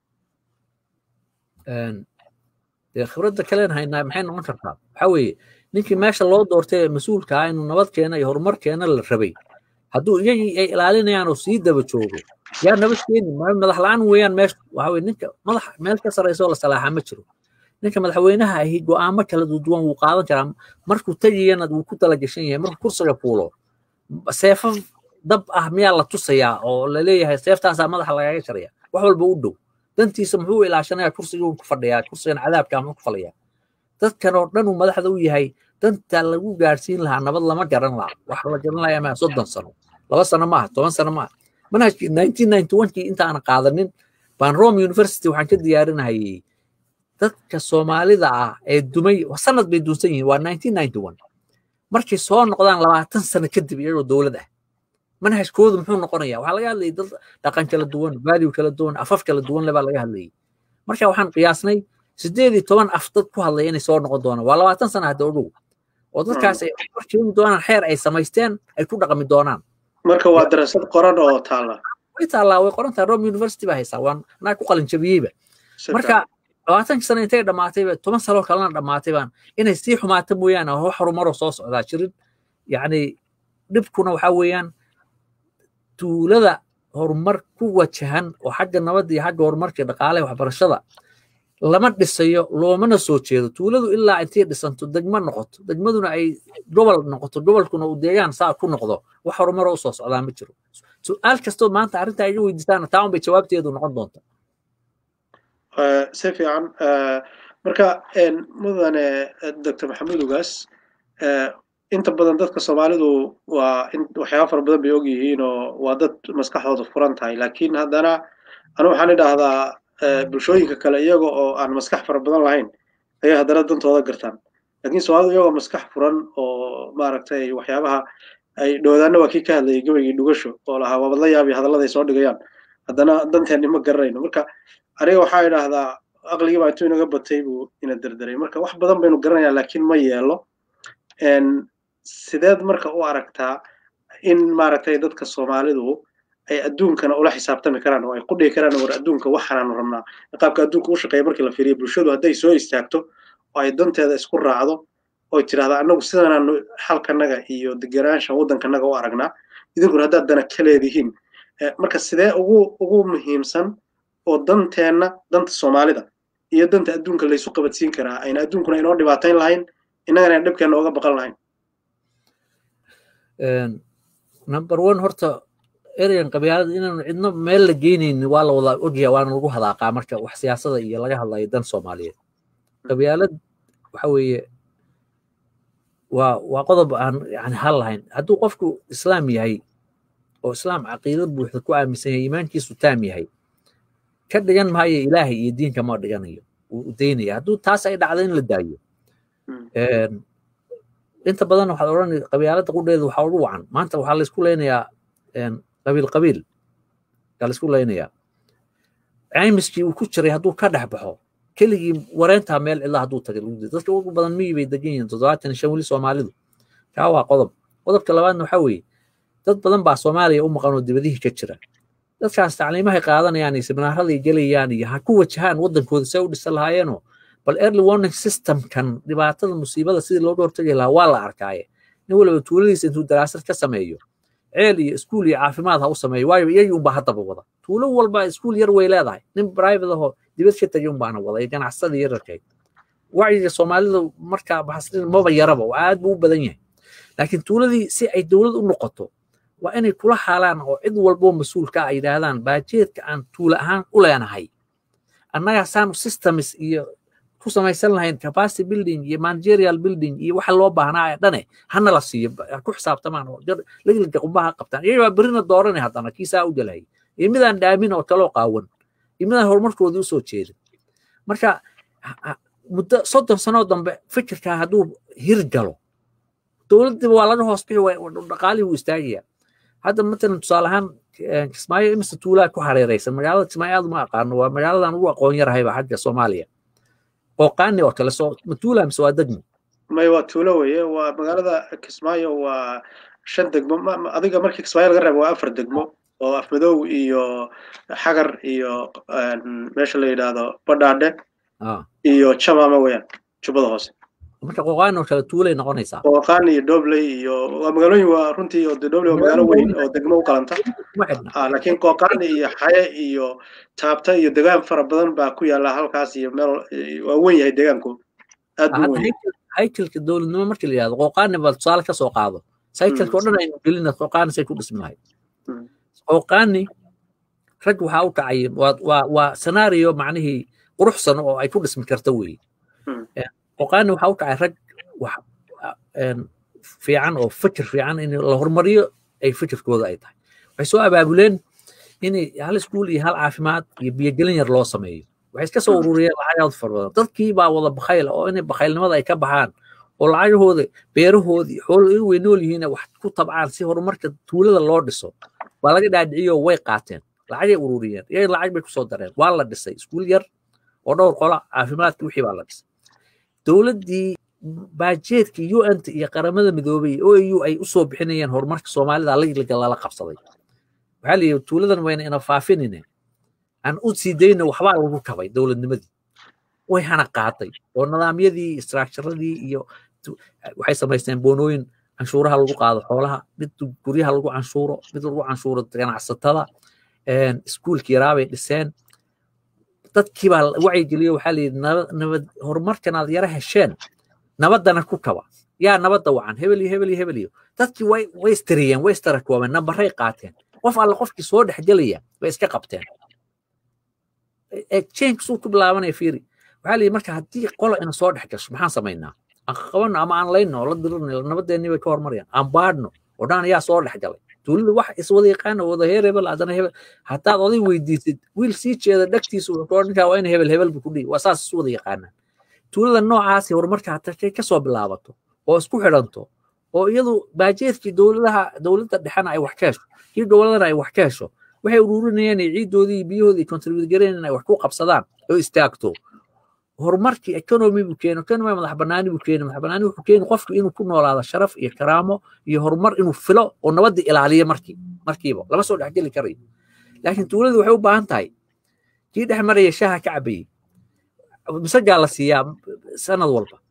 khibradda kalen haynaa maxay noqon kartaa waxaa weeye ninkii meesha loo doortay mas-uulka ah inuu nabad keena iyo horumar keena la rabay hadduu iyagii ay ilaalinayaan oo sii daba joogo yaa nabad keeni madax la-aan weeyaan meesha waxaa weye ninka madax meel ka sarraysa oo la salaaxa ma jiro ninka madaxweynaha ahi go'aamo kala duwan wuu qaadan karaa markuu tegayana wuu ku talagashan yahay markuu kursiga fuulo seefo dab ah miyaa la tusayaa oo la leeyahay seeftaasaa madaxa lagaga jaraya wax walba u dhow dantiisa muxuu ilaashanayaa kursiguu ku fadhiyaa kursigan cadaabka muxuu ku falayaa dadkan oo dhan uu madaxda u yahay danta lagu gaarsiin lahaa nabad lama garan laha wax la garan lahaa ma 30 sano 2 sano maaha 10 sano maaha manhajkii 1991kii intaan qaadanin baan Rome University waxaan ka diyaarinayay dadka Soomaalida ah ee dumay sanad bay duunsan yihiin waa 1991 markii soo noqdaan 20 sano kadib iyagoo dawlad ah manhajkoodu muxuu noqonayaa waxa laga hadlayay dad dhaqan kala duwan value kala duwan afaf kala duwan laba laga hadlayay marka waxaan qiyaasnay 18 af dad ku hadlay inay soo noqon doonaan waa 20 sano hadda ugu oo dadkaas ay markii doonaan xeer ay samaysteen ay ku dhaqmi doonaan marka waa daraasad qoran oo taala way qoran tahay Rome University baa haysa waan anaa ku qalin jabiyayba marka 20 sano intay dhamaatay 10 sano kalena dhamaatay baan inay sii xumaato mooyaan oo horumaro soo socdaa jirin yani dhibkuna waxa weeyaan tuulada horumar ku wajahan oo xagga nabadda iyo xagga horumarka dhaqaalaha waxbarashada lama dhisayo loomana soo jeedo tuuladu ilaa intay dhisanto degmo noqoto degmaduna ay gobol noqoto gobolkuna uu deegaan saa ku noqdo wax horumar oo soo socdaa ma jiro su'aal kastoo maanta arrinta ay weydiistaan taa un bay jawaabteedu noqon doontaa si fiican marka mudane Dr. Maxamed Ugaas inta badan dadka Soomaalidu waa waxyaabo fara badan bay og yihiin oo waa dad maskaxdooda furan tahay laakiin haddana anu waxaan idhaahdaa bulshooyinka kale iyaga oo aan maskax fara badan lahayn ayaa haddana dantooda gartaan laakiin Soomaalidu iyagoo maskax furan oo maaragtay waxyaabaha ay dhowdaana waa kii ka hadlayay gabaygii dhugasho oo lahaa waa la yaabi hadallada ay soo dhigayaan haddana danteeni ma garanayno marka aniga waxaa idhaahdaa aqligii baa intuu inaga batay buu ina derderay marka wax badan baynu garanayaa laakiin ma yeelo sideed marka u aragtaa in maaragtay dadka Soomaalidu ay adduunkana ula xisaabtami karaan oo ay ku dhigi karaan war adduunka waxaan rabnaa qaabka adduunka u shaqeeyo markii la fiiriyo bulshadu hadday soo istaagto oo ay danteeda isku raacdo oo tiraahdo annagu sidanaanu xalkanaga iyo deganaansha waddankanaga u aragnaa idinkuna haddaad dana ka leedihiin marka sidee ugu muhiimsan oo danteenna danta soomaalida iyo danta adduunka laysu qabadsiin karaa ayna adduunkuna inoo dhibaatayn lahayn innagana aan dhibkeenna uga baqan lahayn number one horta ereygan qabyaalada inaanu cidna meel la geynaynin waa la wada ogyahay waana lagu hadaaqaa marka wax siyaasada iyo laga hadlayo dan soomaaliyeed qabyaalad waxa weeye waa qodob aan yani hal lahayn hadduu qofku islaam yahay oo islaam caqiido buuxda ku aaminsan yahay iimaankiisu taam yahay ka dhigan maayo ilaahay iyo diinka ma dhiganayo uu daynaya hadduu taas ay dhacdo in la daayo inta badan waxaad odhanay qabyaaladda qudheedu waxaa ugu wacan maanta waxaa laysku leynayaa qabiil yaa laysku leynayaa caymiskii uu ku jiray hadduu ka dhex baxo keligii wareentaa meel cidla hadduu tagay dadka ugu badan miyi bay degan yihiin 75 weli soomaalidu kaa waa qodobka labaadna waxaa weeye dad badan baa soomaaliya u maqan oo dibadihii ka jira dadkaas tacliimahay qaadanayaan iyo seminaaraday gelayaan iyo ha ku wajahaan waddankooda see u dhisan lahaayeenoo bal early warning systemkan dhibaatada musiibada sidii looga hortagi lahaa waa la arkaaye nin waliba tuuladiisa intuu daraasad ka sameeyo ceel iyo iskuul iyo caafimaad ha u sameeyo waayo iyagii unbaa haddaba wada tuulo walba iskuul yar way leedahay nin private ahoo dibad ka tegay unbaana wada iyo ganacsadii yararkeed wacyiga soomaalida markaa baxasrin maba yaraba oo aad buu u badan yahay laakiin tuuladii si ay dowlad u noqoto waa inay kula xaalaan oo cid walboo mas-uulka ay yidhaahdaan baajeedka aan tuula ahaan u leenahay annaga saanu systems iyo ku samaysan lahayn capacity building iyo managerial building iyo waxa loo baahnaa dhane hana la siiyo ku xisaabtamaan oo ligliga qumbaha qabtaan iyaga waa berina dooranay haddana kiisaa u galay iyo midaan dhaamin oo kaloo qaawan iyo midaan horumarkoodii u soo jeedin marka muddo 30 sano dambe fikirkaa hadduu hirgalo dowladdiiba waa laga hoos bixi dhaqaalihii wuu istaagayaa hadda matalan tusaale ahaan kismaayo imise tuulaa ku hareeraysan magaalada kismaayo aad uma aqaano waa magaaladan ugu aqoon yarahayba xagga soomaaliya qooqaani oo kale soo matuula mise waa degmo may waa tuulo weeye waa magaalada kismaayo waa 5 degmo adiga markii kismaayo laga reebo waa 4 degmo oo afmadow iyo xagar iyo meesha la yidhaahdo badhaadhe iyo jamaama weeyaan jubbada hoose marka qooqaani oo kale tuulay noqonaysaa qooqaani iyo dhobley iyo waa magaalooyin waa runtii oo dhobley waa magaalo weyn oo degmo u qalanta laakiin qooqaani iyo xaye iyo taabta iyo degaan fara badan baa ku yaala halkaas iyo meel waa weyn yahay deegaanku aad buu weyn haykalka dowladnimo markii la yidhahdo qooqaani baa tusaale ka soo qaado saykalka oo dhan aynu gelina qooqaani say ku dhismi lahayd qooqaani rag waxaa u kacay waa scenario macnihii quruxsan oo ay ku dhismi karta weeye qooqaani waxaa u kacay rag fiican oo fikir fiican in la horumariyo ay fikirkooda ay tahay waxay soo abaabuleen in hal iskuul iyo hal caafimaad iyo biyogelin yar loo sameeyo waxay iska soo ururiyeen lacagaad fara badan dadkii baa wada bakayl oo inay bakaylnimada ay ka baxaan oo lacagahooda beerahoodii xoolo way nool yihiin wax ku tabcaan si horumarka tuulada loo dhiso waa laga dhaadhiciyo way qaateen lacagay ururiyeen iyaga lacag bay kusoo dareen waa la dhisay iskuul yar oo dhowr qola caafimaadkii wixii baa la dhisay dowladdii baajeedkii UN iyo qaramada midoobay OAU ay u soo bixinayeen horumarka Soomaalida lala qabsaday waxa la yiri tuuladan wayna ina faafinine aan u sii deyno waxba lagu kabay dowladnimadii way hana qaatay oo nidaamyadii structure-radii iyo waxay samaysteen boonooyin canshuuraha lagu qaado xoolaha mid guryaha lagu canshuuro mid lagu canshuuro ganacsatada iskuulkii raabay dhiseen dadkii baa wacyi geliyo waxa la yiri nabad horumarkan aad yara hesheen nabadana ku kaba yaa nabadda wacan hebel iyo dadkii way istiriyeen way istarakoobeen nambaray qaateen qof alla qofkii soo dhex gelaya way iska qabteen exchange suu ku bilaabanaya fiiri waxaa la yidhi marka haddii qola ina soo dhex gasho maxaan samaynaa aan qabanno ama aan layno oo la dirino nabadeennii bay ka hormarayaan aan baadhno oo dhan ayaa soo dhex galay tuulada wax iswada yaqaana wada heer hebel haddana hebel haddaad oday weydiisid wiil sii jeeda dhagtiisu wuxuu ninkaa waa in hebel buu ku dhihi waa saas isu wada yaqaanaan tuulada noocaasi horumarka hatakay ka soo bilaabato oo isku xidhanto oo iyadu baajeedkii dowladda dhexena ay wax ka hesho kii goboladana ay wax ka hesho waxay ururinayaan ciidoodii biyahoodii contribute gareyn in ay wax ku qabsadaan oo istaagto horumarkii economy buu keeno economy madax bannaani buu keeno madax bannaani wuxuu keeno qofku inuu ku noolaado sharaf iyo karaamo iyo horumar inuu filo oo nabadda ilaaliyo markiiba lama soo dhex geli karayo laakiin tuuladu waxay u baahan tahay kii dhex maraya shaaha ka cabayey misagaa la siiyaa sanad walba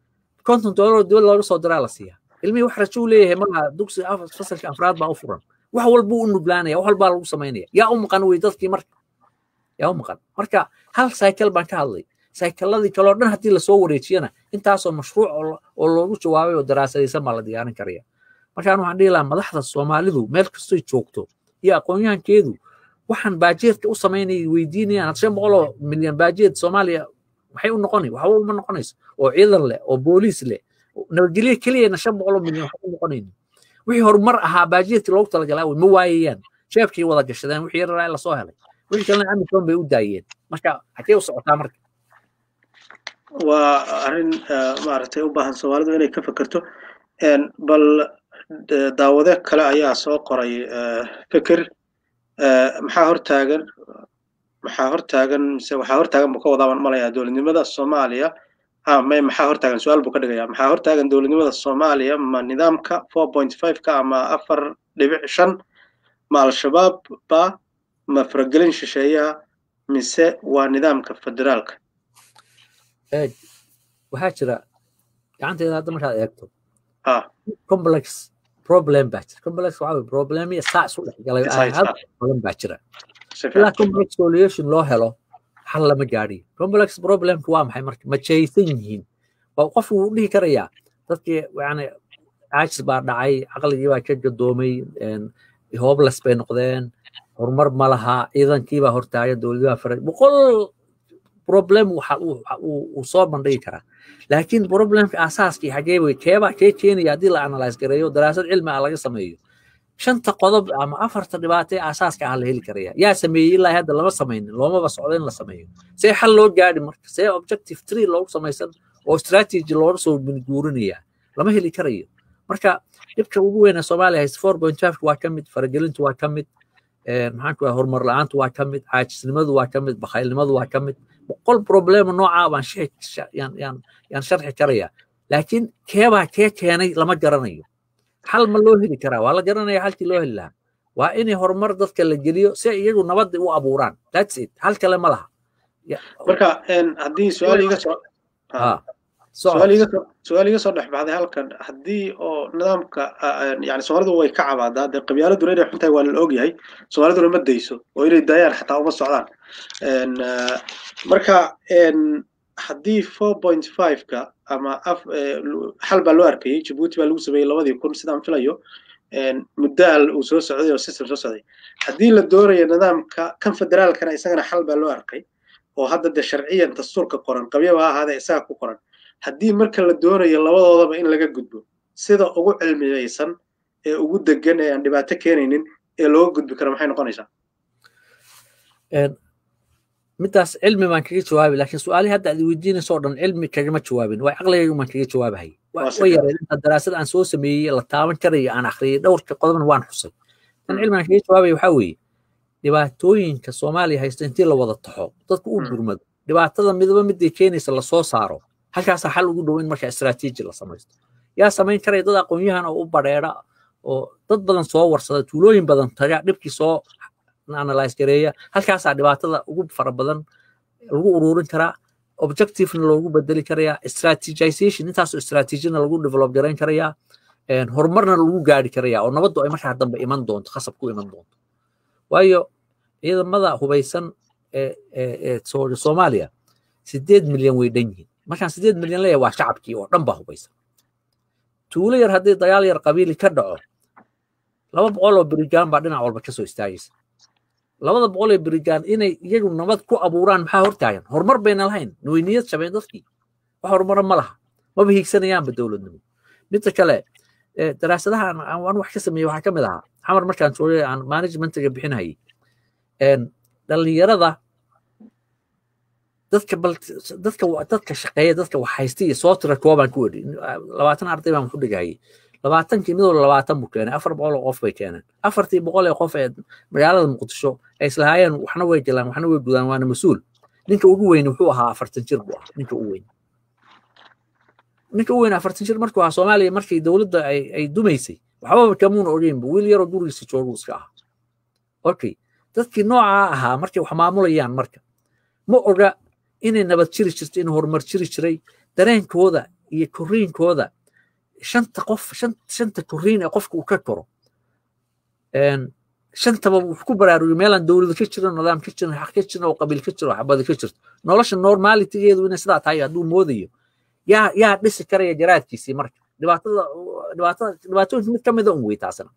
konton doolar dowlad looga soo diraa la siiyaa ilmihii wax rajuu leeyahay malaha dugsi fasalka afraad baa u furan wax walbuu u nuglaanaya wax walbaa lagu samaynaya yaa u maqan wey dadkii marka yaa u maqan marka hal cycle baan ka hadlay cycladii kaloo dhan haddii lasoo wareejiyana intaasoo mashruuc oo loogu jawaabay oo daraasadaysan baa la diyaarin karaya markaan waxaan dhihi lahaa madaxda soomaalidu meel kastoy joogto iyo aqoonyahankeedu waxaan baajeedka u samaynayay weydiinayaan 500 milyan baajeed Soomaaliya waxay u noqonay waxba uma noqonayso oo ciidan leh oo booliis leh nabadgelyo kaliya 500 milyan wax u noqonayn wixii horumar ahaa baajeedka loogu talagalay ma waayayaan sheebkii wada gashadeen wixii yaraa la soo helay wixii kalena amisom bay u daayeen marka xagee u socotaa marka waa arrin maaragtay u baahan Soomaalidu inay ka fakarto bal daawade kale ayaa soo qoray fikir maxaa hortaagan mise waxaa hortaagan buu ka wadaaban malayaa dowladnimada Soomaaliya maxaa hortaagan su'aal buu ka dhigayaa maxaa hortaagan dowladnimada Soomaaliya ma nidaamka 4.5 ka ama 4.5 ma al-shabaab ba ma faragelin shisheeyaha mise waa nidaamka federaalka waxaa jira gacanteeda hadda markaad eegto complex problem baa jira complex waxaa problem iyo saa isu dhex galay badan baa jira ilaa complex solution loo helo xal lama gaadhiyo complex problemku waa maxay marka ma jaysan yihiin waa qofku uu dhihi karayaa dadkii yani caajis baa dhacay caqligii baa ka gadoomay hoobless bay noqdeen horumar ma laha ciidankii baa hortaaya dowladda faray boqol problem waxa uu soo bandhigi karaa laakiin problemka asaaskii xagee way keenaya haddii la analyze gareeyo daraasad cilmi ah laga sameeyo shanta qodob ama afarta dhibaato ee asaaska ah la heli karaya yaa sameeyay ilaa hadda lama samaynin loomaba socdo in la sameeyo see xal loo gaadhi marka see objective 3 loogu samaysan oo strategy looga soo guurinaya lama heli karayo marka dhibka ugu weyn ee Soomaaliya haysta 4.5 waa ka mid faragelintu waa ka mid maxaan ku horumar la'aantu waa ka mid caajisnimadu waa ka mid bakhaylnimadu waa ka mid boqol problem nooca baan yaan sharxi karaya laakiin keebaa keenay lama garanayo hal ma loo heli karaa waa la garanaya halkii loo heli lahaa waa inay horumar dadka la geliyo si iyagu nabad u abuuraan that's it hal kale ma laha marka haddii su'aal iga soo dhex baxday halkan haddii oo nidaamka yani Soomaalidu way ka cabaadaa dee qabyaaladuna inay xuntahay waa la ogyahay Soomaaliduna ma dayso oo inay daayaan xataa uma socdaan marka haddii 4.5 ka ama xal baa loo arkayay Djibouti baa lagu sameeyay 2000 sidaan filayo muddaal uu soo socday oo system soo socday haddii la doonayo nidaamka kan federaalkana isagana xal baa loo arkay oo hadda de sharciyan dastuurka qoran qabyaba ahaada isaga ku qoran haddii marka la doonayo labadoodaba in laga gudbo sida ugu cilmiyeysan ee ugu degan ee aan dhibaato keenaynin ee looga gudbi karo maxay noqonaysaa midaas cilmi baan kaga jawaabi laakiin su'aalaha hadda aad weydiinayso oo dhan cilmi kagama jawaabin way aqligaygu baan kaga jawaabahay way yareen inta daraasad aan soo sameeyay la taaban karayo aan akhriyay dhowrka qodobna waan xusay tan cilmi aan kaga jawaabay waxa weeye dhibaatooyinka Soomaaliya haysta intii la wada taxo dadku u gurmado dhibaatada midba midii keenaysa la soo saaro halkaas xal ugu dhow in marka istaraatiiji la samaysto yaa samayn karay dad aqoonyahan oo u bareera oo dad badan soo warsada tuulooyin badan taga dhibkii soo analyze gareeya halkaas dhibaatada ugu fara badan lagu ururin karaa objective loogu bedeli karaa strategization intaas strategy lagu develop gareyn karaa horumarna lagu gaari karaa oo nabaddu ay markaa dambe iman doonto khasab ku iman doonto waayo ciidamada hubaysan ee Soomaaliya 8 milyan way dhan yihiin markaan 8 milyan leeyahay waa shacabkii oo dhan baa hubaysan tuulo yar haddii dagaal yar qabiili ka dhaco 200 oo birigaan baa dhinac walba ka soo istaagaysa 200 ee birigaan inay iyagu nabad ku abuuraan maxaa hortaagan horumar bayna lahayn niyad shabeen dadkii wax horumar ma laha ma hiigsanayaanba dowladnimo midda kale daraasadaha aan wax ka sameeyay waxa ka mid ahaa xamar markaan joogay aan managementiga bixinayay dhalinyarada dadka shaqeeya dadka wax haysta iyo soo tira koobaan ku wadi 20 arday baan ku dhigayay 20 midoo 20 buu keenay 400 qof bay keeneen 400 qof ee magaalada Muqdisho ay islaayeen waxna way galaan waxna way gudaan waana mas'uul ninka ugu weyn wuxuu ahaa 40 jir buu ahaa ninka ugu weyn 40 jir markuu ahaa Soomaaliya markii dawladda ay dumaysay waxba kamuun ogeyn wiil yar oo gurigiisa joogo iska ah okay dadkii nooca ahaa markii wax maamulayaan marka ma oga inay nabad jiri jirtay in horumar jiri jiray dareenkooda iyo koriinkooda shanta koriin ee qofka uu ka koro shantaba wuxuu ku baraarugay meelaan dowlad ka jirin nidaam ka jirin xaq ka jirin oo qabiil ka jiro xabad ka jirto nolosha normalitygeedu inay sidaa tahay hadduu moodayo yaa dhisi karaya jaraadkiisii marka dhibaatooyinka mid ka mida un wey taasna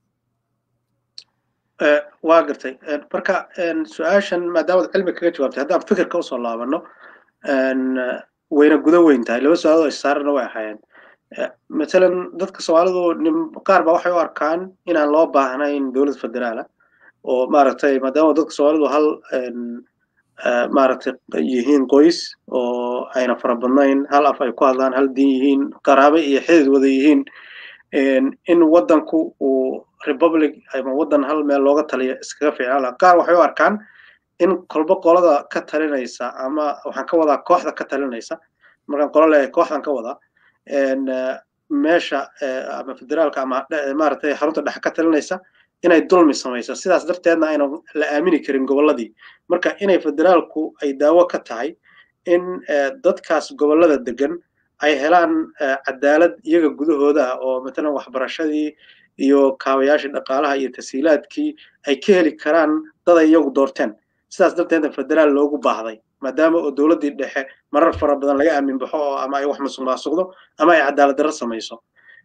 waa gartay marka su-aashan maadaamaad cilmi kaga jawaabtay haddaan fikirka usoo laabano wayna guda weyn tahay laba su-aalood ay saarana way ahaayeen matalan dadka soomaalidu qaar baa waxay u arkaan inaan loo baahnayn dowlad federaala oo maaragtay maadaama dadka soomaalidu hal maaragtay yihiin qoys oo ayna fara badnayn hal af ay ku hadlaan hal diin yihiin qaraabe iyo xidid wada yihiin in waddanku uu republic ama waddan hal meel looga taliyo iskaga fiicnaan laha qaar waxay u arkaan in kolba qolada ka talinaysa ama waxaan ka wadaa kooxda ka talinaysa markaan qolo leeyahay kooxdan ka wadaa meesha ama federaalka ama maaragtay xarunta dhexe ka talinaysa inay dulmi samayso sidaas darteedna ayna la aamini karin gobolladii marka inay federaalku ay daawo ka tahay in dadkaas gobollada degan ay helaan cadaalad iyaga gudahooda ah oo matalan waxbarashadii iyo kaabayaashii dhaqaalaha iyo tashiilaadkii ay ka heli karaan dad ay iyagu doorteen sidaas darteedna federaal loogu baahday maadaama oo dowladdii dhexe marar fara badan laga aamin baxo oo ama ay wax masuqmaasuqdo ama ay cadaalad darro samayso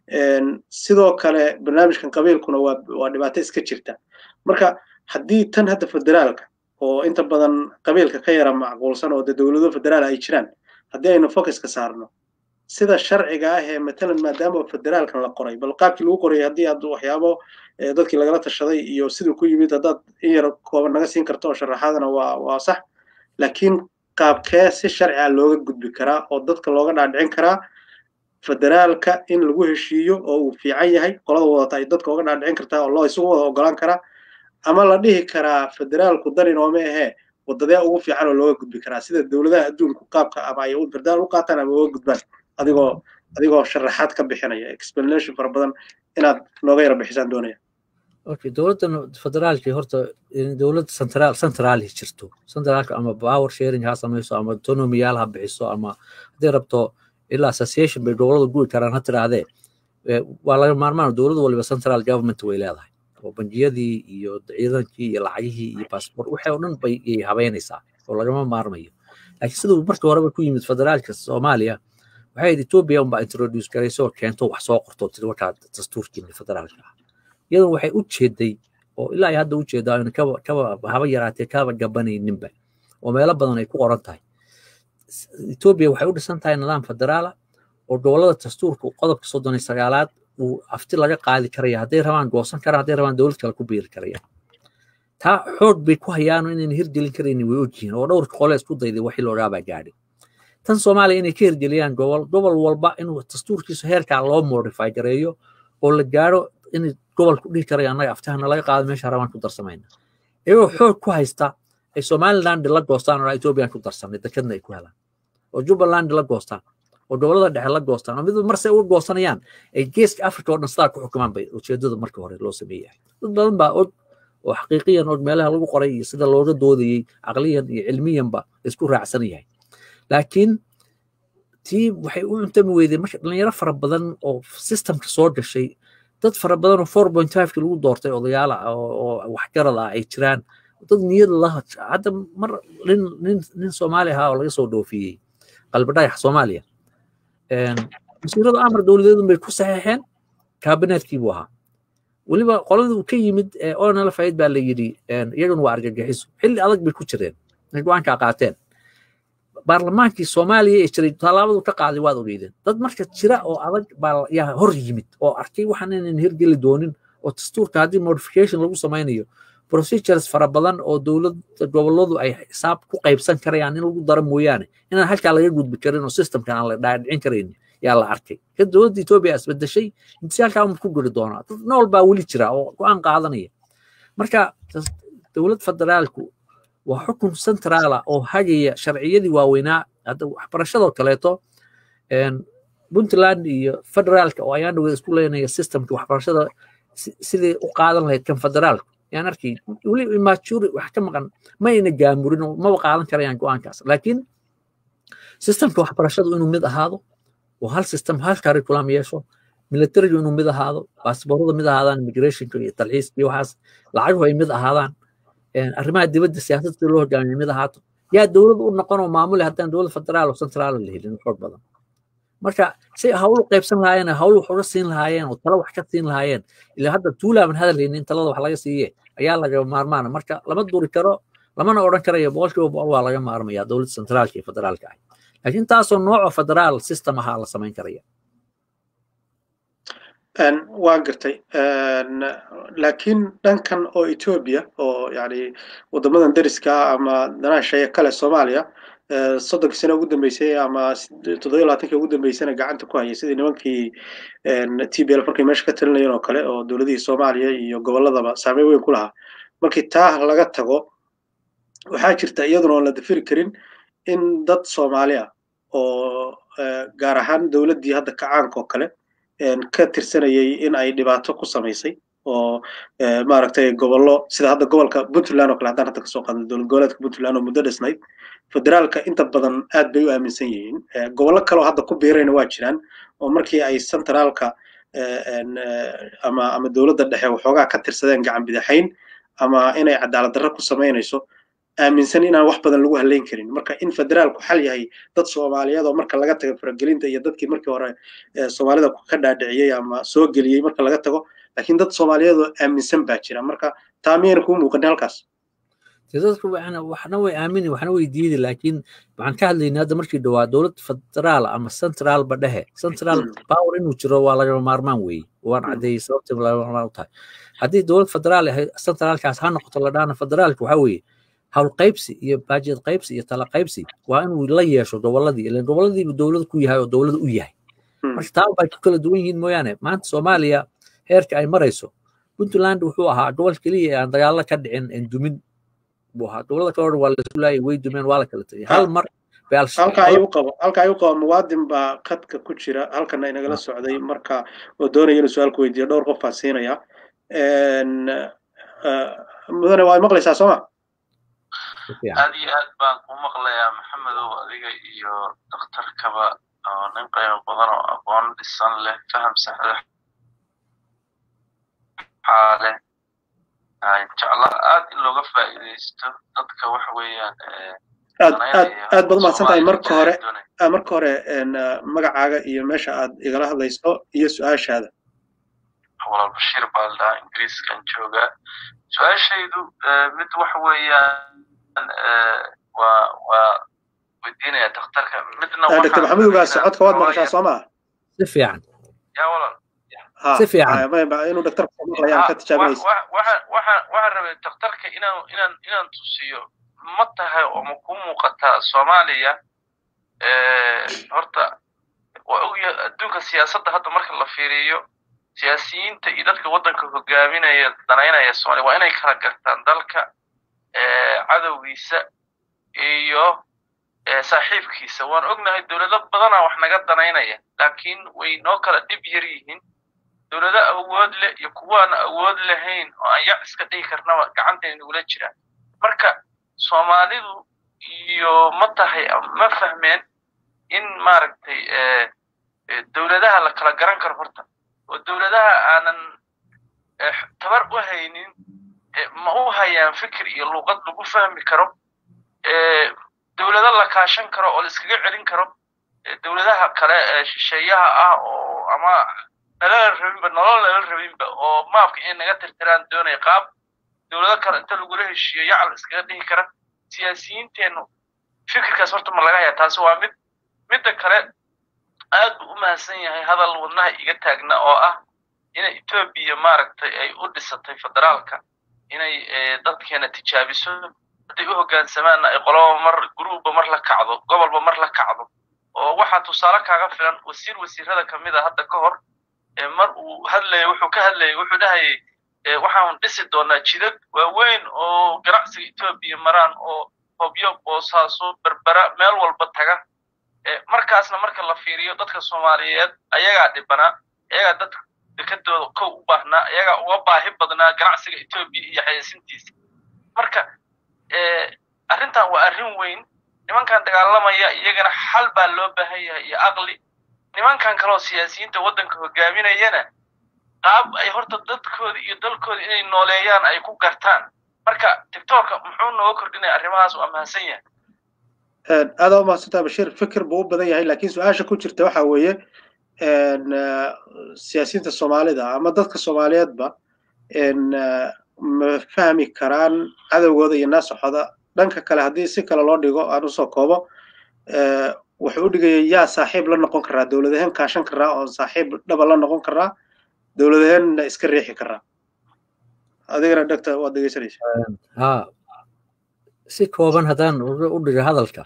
sidoo kale barnaamijkan qabiilkuna waa dhibaato iska jirta marka haddii tan hadda federaalka oo inta badan qabiilka ka yara macquulsan oo dowlado federaal ay jiraan haddii aynu focuska saarno sida sharciga ah ee matalan maadaama federaalkan la qoray bal qaabkii lagu qorayay haddii aad waxyaabo dadkii lagala tashaday iyo siduu ku yimid haddaad in yar kooban naga siin karto oo sharaxaadana waa sax laakiin qaabkee si sharci ah looga gudbi karaa oo dadka looga dhaadhicin karaa federaalka in lagu heshiiyo oo uu fiican yahay qolada wadata ay dadka uga dhaadhicin kartaa oo loo isugu wada ogolaan karaa ama la dhihi karaa federaalku dan inooma ahee wadadee ugu fiican oo looga gudbi karaa sida dowladaha adduunku qaabka ama ay federaal u qaataan ama uga gudbaan adigoo sharaxaad ka bixinaya explanation fara badan inaad nooga yara bixisaan doonaya okay dowladda federaalka horta dowladda central jirto centraalka ama power sharing ha samayso ama autonomy yaal ha bixiso ama haddii rabto ilaa association bay gobolada guri karaan ha tirahdee waa laga maarmaan dowlad waliba central government way leedahay oo bangiyadii iyo ciidankii iyo lacagihii iyo passport waxay oo dhan bay habeynaysaa oo lagama maarmayo laakiin siduu markii horeba ku yimid federaalka Soomaaliya waxay Ethiopia unbaa introduce garayso keento wax soo qorto tiri waxa dastuurkii federaalka iyadoo waxay u jeeday oo ilaa hadda u jeedaa in kaba haba yaraatee kaba gabanayninba oo meelo badan ay ku qoran tahay Ethiopia waxay u dhisan tahay nidaam federaal oo gobolada dastuurka qodobka 39aad uu afti laga qaadi karayo hadday rabaan goosan karaan hadday rabaan dowlad kale ku biiri karayaan taa xoog bay ku hayaan inay hirgelin kareen way ogyihiin oo dhowr qole isku dayday wixii loo raaba gaadhay tan Soomaaliya inay ka hirgeliyaan gobol walba inuu dastuurkiisa heerka loo modify gareeyo oo la gaaro in gobol ku dhigi karayaan anaga aftahana laga qaado meesha rabaan ku darsamayna iyagoo xoog ku haysta ay Somaliland la goostaan oo Ethiopia ku darsamay dadkana ay ku helaan oo Jubaland la goostaan oo gobolada dhexe la goostaan mid marse u goosanayaan ay geeska Afrika oo dhan sidaa ku xukumaan bay ujeedada markii hore loo sameeyay dad badan baa oo xaqiiqiyan oo meelaha lagu qoray sida looga doodayay aqliyan iyo cilmiyan ba isku raacsan yahay laakiin tii waxay u intami weyday marka dhalinyaro fara badan oo systemka soo gashay dad fara badan oo 4.5 lagu doortay odayaal oo wax garad ah ay jiraan dad niyad lah hadda mar nin Soomaali ah oo laga soo dhoofiyay qalbadhayax Soomaaliya wasiirada amar dowladeedu bay ku saxeexeen kabinetkii buu ahaa waliba qoladu ka yimid oo nala fayd baa la yiri iyaguna waa argagixiso xilli adag bay ku jireen go'aanka qaateen baarlamaankii Soomaaliya ee jiray talaabadu ka qaaday waad ogeydeen dad marka jira oo adag baa yaa hor yimid oo arkay waxaan inaan hirgeli doonin oo dastuurka hadii modification lagu samaynayo procedures fara badan oo dowladda goboladu ay xisaab ku qaybsan karayaan in lagu daro mooyaane inaan halka laga gudbi karin oo systemka aan la dhaadhicin karin yaa la arkay ka dowladda Ethiopia isbedeshay intisalka uu ku guri doona nool baa wali jira oo go'aan qaadanaya marka dowlad federaalku waa xukun central oo hagaya sharciyadii waaweynaa hadda waxbarashada kaleeto Puntland iyo federaalka oo ayaan wada isku leenahay systemka waxbarashada sidii u qaadan lahayd kan federaalka yaan arkay wali immature wax ka maqan ma ina gaamurin ma qaadan karayaan go'aankaas laakiin systemka waxbarashadu inuu mid ahaado oo hal system hal curriculum yeesho military inuu mid ahaado baasaboorada mid ahaadaan immigrationka iyo talxiiska iyo waxaas lacaguhu ay mid ahaadaan arrimaha dibadda siyaasadda loo hogaamiyo mid ahaato yaa dowlad u noqon oo maamuli haddaan dowlad federaal oo centraal la helin xoog badan marka si hawl u qaybsan lahaayeen hawl wax uga siin lahaayeen oo talo wax ka siin lahaayeen ilaa hadda tuulaaban hadalhaynin talada wax laga siiye ayaa laga maarmaana marka lama duri karo lamana odhan karayo boqolkiiba boqol waa laga maarmaya dowladda centraalka iyo federaalka ah laakiin taasoo nooca federaal system ahaa la samayn karaya waan gartay laakiin dhankan oo Ethiopia oo yani wadamadan dariska ama danaha shay kale Soomaaliya 30 sano ugu dambeysay ama 27 ugu dambeysana gacanta ku hayay sidii nimankii TPL markay meesha ka talinayeen oo kale oo dawladihii Soomaaliya iyo goboladaba saameyn weyn ku lahaa markii taa laga tago waxaa jirta iyaduna oo la dafiri karin in dad Soomaali ah oo gaar ahaan dawladdii hadda kacaanka oo kale ka tirsanayay in ay dhibaato ku samaysay oo maaragtay gobollo sida hadda gobolka Puntland oo kale hadda ka soo qaadan dowlad goboleedka Puntland oo muddo dhisnayd federaalka inta badan aad bay u aaminsan yihiin gobollo kale oo hadda ku biirayna waa jiraan oo markii ay centraalka ama dowladda dhexe waxoogaa ka tirsadeen gacan bidixayn ama inay cadaalad darro ku samaynayso aaminsan inaan wax badan lagu haleyn karin marka in federaalku xal yahay dad Soomaaliyeed oo marka laga tago faragelinta iyo dadkii markii hore Soomaalida ka dhaadhiciyay ama soo geliyay marka laga tago laakiin dad Soomaaliyeed oo aaminsan baa jira marka taamiyeen ku muuqan halkaas dadku waxna way aamini waxna way diidi laakiin waxaan ka hadlaynaa hadda markii dhawaa dowlad federaal ama central badhehe central power inuu jiro waa laga maarmaan weey waan cadeeyay sababta laga maarmaan tahay haddii dowlad federaal ah centralkaas ha noqoto la dhaana federaalku waxa weeye hawl qaybsi iyo budget qaybsi iyo tala qaybsi waa inuu la yeesho goboladii ilaa goboladii dowlad ku yahay oo dowlad u yahay marka taa bay ku kala duwan yihiin mooyaane maanta Soomaaliya heerka ay marayso Puntland wuxuu ahaa gobol kaliya aan dagaal ka dhicin in dumin buu ahaa dowladda kale waa la isku laayay way dumeen waa la kala tagay hal mar halka ay u qabo muwaadin baa qadka ku jira halkana inagala socday marka oo doonaya inuu su'aal ku weydiiyo dhowr qof baa siinaya mudane waa maqlaysaa Soomaa aad iyo aad baan ku maqlayaa maxamedow adiga iyo dhakhtarkaba oo nin qiimo badan oo aqoon dhisan leh faham saxda xaale jecla aad in looga faa'iidaysto dadka waxa weeyaan aad baad mahadsantahay marka hore magacaaga iyo meesha aad igala hadlayso iyo su'aashaada walaal Bashiir baa la Ingiriiskan jooga su'aashaydu mid waxa weeyaan ودينا تختارك مثلنا دكتور محمد وقاس سعودك واد مقشع صوما سيف يعني يا ولد سيف يعني انه دكتور يعني كتجابيس waxaan rabay dhakhtarka inaan tusiyo ma tahay oo ma ku muuqataa Soomaaliya horta adduunka siyaasadda hadda marka la fiiriyo siyaasiyiinta iyo dadka waddanka hogaaminaya danaynaya Soomaaliya waa inay kala gartaan dalka cadowgiisa iyo saaxiibkiisa waan ognahay dawlado badan wax naga danaynaya laakiin way noo kala dib yar yihiin dawlado awood leh iyo kuwa aan awood lahayn oo aan yac iska dhigi karnaba gacanteena ula jira marka Soomaalidu iyo ma tahay ma fahmeen in maaragtay dawladaha la kala garan karo horta oo dawladaha aanan tabar u haynin ma u hayaan fikir iyo luqad lagu fahmi karo dawladaha la kaashan karo oo la iskaga celin karo dawladaha kale shisheeyaha ah oo ama nolol rabinba oo maafka in naga tirtiraan doonay qaab dawladaha kale inta lagu heshiiyo yacal iskaga dhigi kara siyaasiyiinteenu fikirkaas horta ma laga hayaa taasi waa midda kale aad u mahadsan yahay hadal wadnaha iga taagna oo ah in Ethiopia maaragtay ay u dhisatay federaalka inay dadkeena tijaabiso haday u hoggaansamaan ay qoloba mar gruuba mar la kacdo gobolba mar la kacdo oo waxa tusaale kaaga filan wasiirada kamid ah hadda ka hor mar uu hadlayo wuxuu dhahay waxaan dhisi doonaa jidad waaweyn oo ganacsiga Ethiopia maraan oo hobyo boosaaso berbera meel walba taga markaasna marka la fiiriyo dadka Soomaaliyeed ayaga dhibana ayaga dadka dekadooda ko u baahnaa ayaga uga baahi badnaa ganacsiga Ethiopia iyo xayeysiintiisa marka arrintan waa arrin weyn nimankan dagaalamaya iyagana xal baa loo baahan yahay iyo aqli nimankan kaloo siyaasiyiinta waddanka hogaaminayana qaab ay horta dadkooda iyo dalkooda inay nooleeyaan ay ku gartaan marka tiktoka muxuu nooga kordhinaya arrimahaas u ammaansan yahay aad u mahadsantahay Bashiir fikir buu u badan yahay laakiin su'aasha ku jirta waxa weeye siyaasiyiinta Soomaalida ama dadka Soomaaliyeedba ma fahmi karaan cadawgooda iyo naasaxooda dhanka kale haddii si kale loo dhigo aan u soo koobo wuxuu u dhigaya yaa saaxiib la noqon karaa dowladahan kaashan karaa oo saaxiib dhaba la noqon karaa dowladahan iska riixi karaa adigana dhagta waad dhegeysanaysaa si kooban haddaan u dhigo hadalka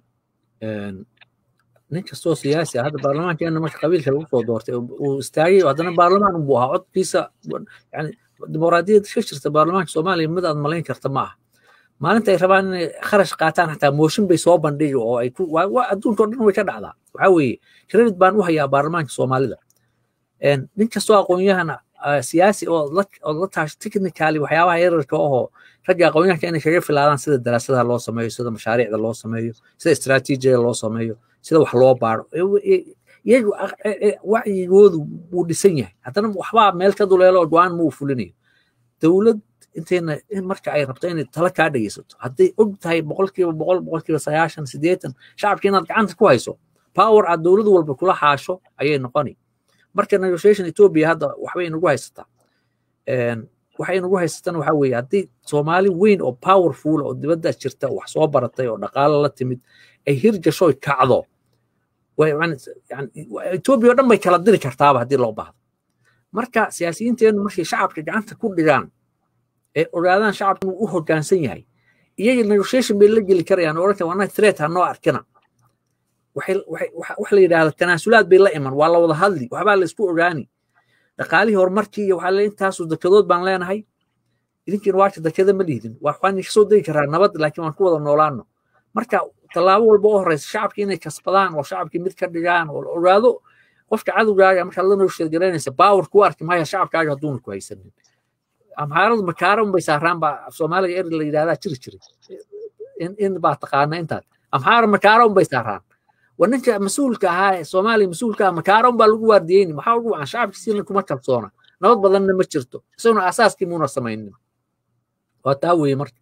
nin kastoo siyaasi ah hadda baarlamaankeena marka qabiilka lagu soo doortay uu istaagay haddana baarlamaan unbuu ahaa codkiisa yani dimuqraadiyadda ka jirta baarlamaanka soomaaliya mid aad malayn karta ma aha maalinta ay rabaan inay kharash qaataan xataa mooshin bay soo bandhigi oo ay adduunka o dhan way ka dhacdaa waxaa weeye credit baan u hayaa baarlamaanka soomaalida nin kastoo aqoon-yahana siyaasi oo la taash technically waxyaabaha yararka ahoo ragga aqoon-yahanka inay kaga filaadaan sida daraasadaha loo sameeyo sida mashaariicda loo sameeyo sida istaraatiijiga loo sameeyo sida wax loo baaro iyagu wacyigoodu wuu dhisan yahay haddana waxbaa meel ka duleelo oo go-aan muu fulinayo dowlad intayna marka ay rabto inay tala kaa dhegeysato hadday og tahay boqolkiiba 90% shacabka inaad gacanta ku hayso power aad dowlad walba kula xaasho ayay noqoni marka negotiation Ethiopia hadda waxbay nagu haysataa waxay nagu haysatana waxa weeye haddii Soomaali weyn oo powerful oo dibadda jirta wax soo baratay oo dhaqaale la timid ay hirgasho kacdo يعني Ethiopia dhan bay kala diri kartaaba haddii loo baahdo marka siyaasiyiinteenu markay shacabka gacanta ku dhigaan ee ogaadaan shacabku inuu u hoggaansan yahay iyaga negotiation bay la geli karayaan oranka wana threat ha noo arkina wax la yidhaahdo tanaasulaad bay la iman waa la wada hadli waxbaa la isku ogaani dhaqaalihii horumarkii iyo waxaa le intaasu dekadood baan leenahay idinkiina waata dekada ma lihdin waxaan kasoo degi karaa nabad laakiin waan ku wada noolaano marka tallaabo walba oo horeysa shacabka inay kasbadaan oo shacabkii mid ka dhigaan oo la ogaado qofka cadowgaaga markaad la negotiate garaynaysa power ku arki maya shacabkaaga hadduuna ku haysanin amhaaradu makaara unbay saaraan baa soomaaliga eri la yidhahdaa jiri jiray in baa taqaana intaad amhaara makaara unbay saaraan waa ninka mas-uulka ahaa ee soomaaliya mas-uulka ah makaara unbaa lagu waardiyeyni maxaa ugu wacan shacabkiisiina kuma kalsoona nabad badanna ma jirto isaguna asaaskii muuna samaynin waa taa weeye marka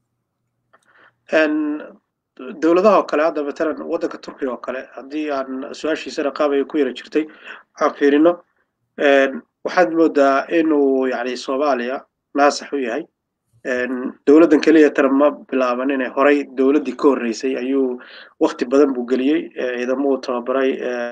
dowladaha oo kale hadda matalan waddanka Turkiga oo kale haddii aan su-aashiisana qaabay ku yara jirtay aan fiirino waxaad moodaa inuu yani Soomaaliya naasax u yahay dowladdan kaliya tar ma bilaaban inay horay dowladdii ka horreysay ayuu waqti badan buu geliyey ciidamo uu tababaray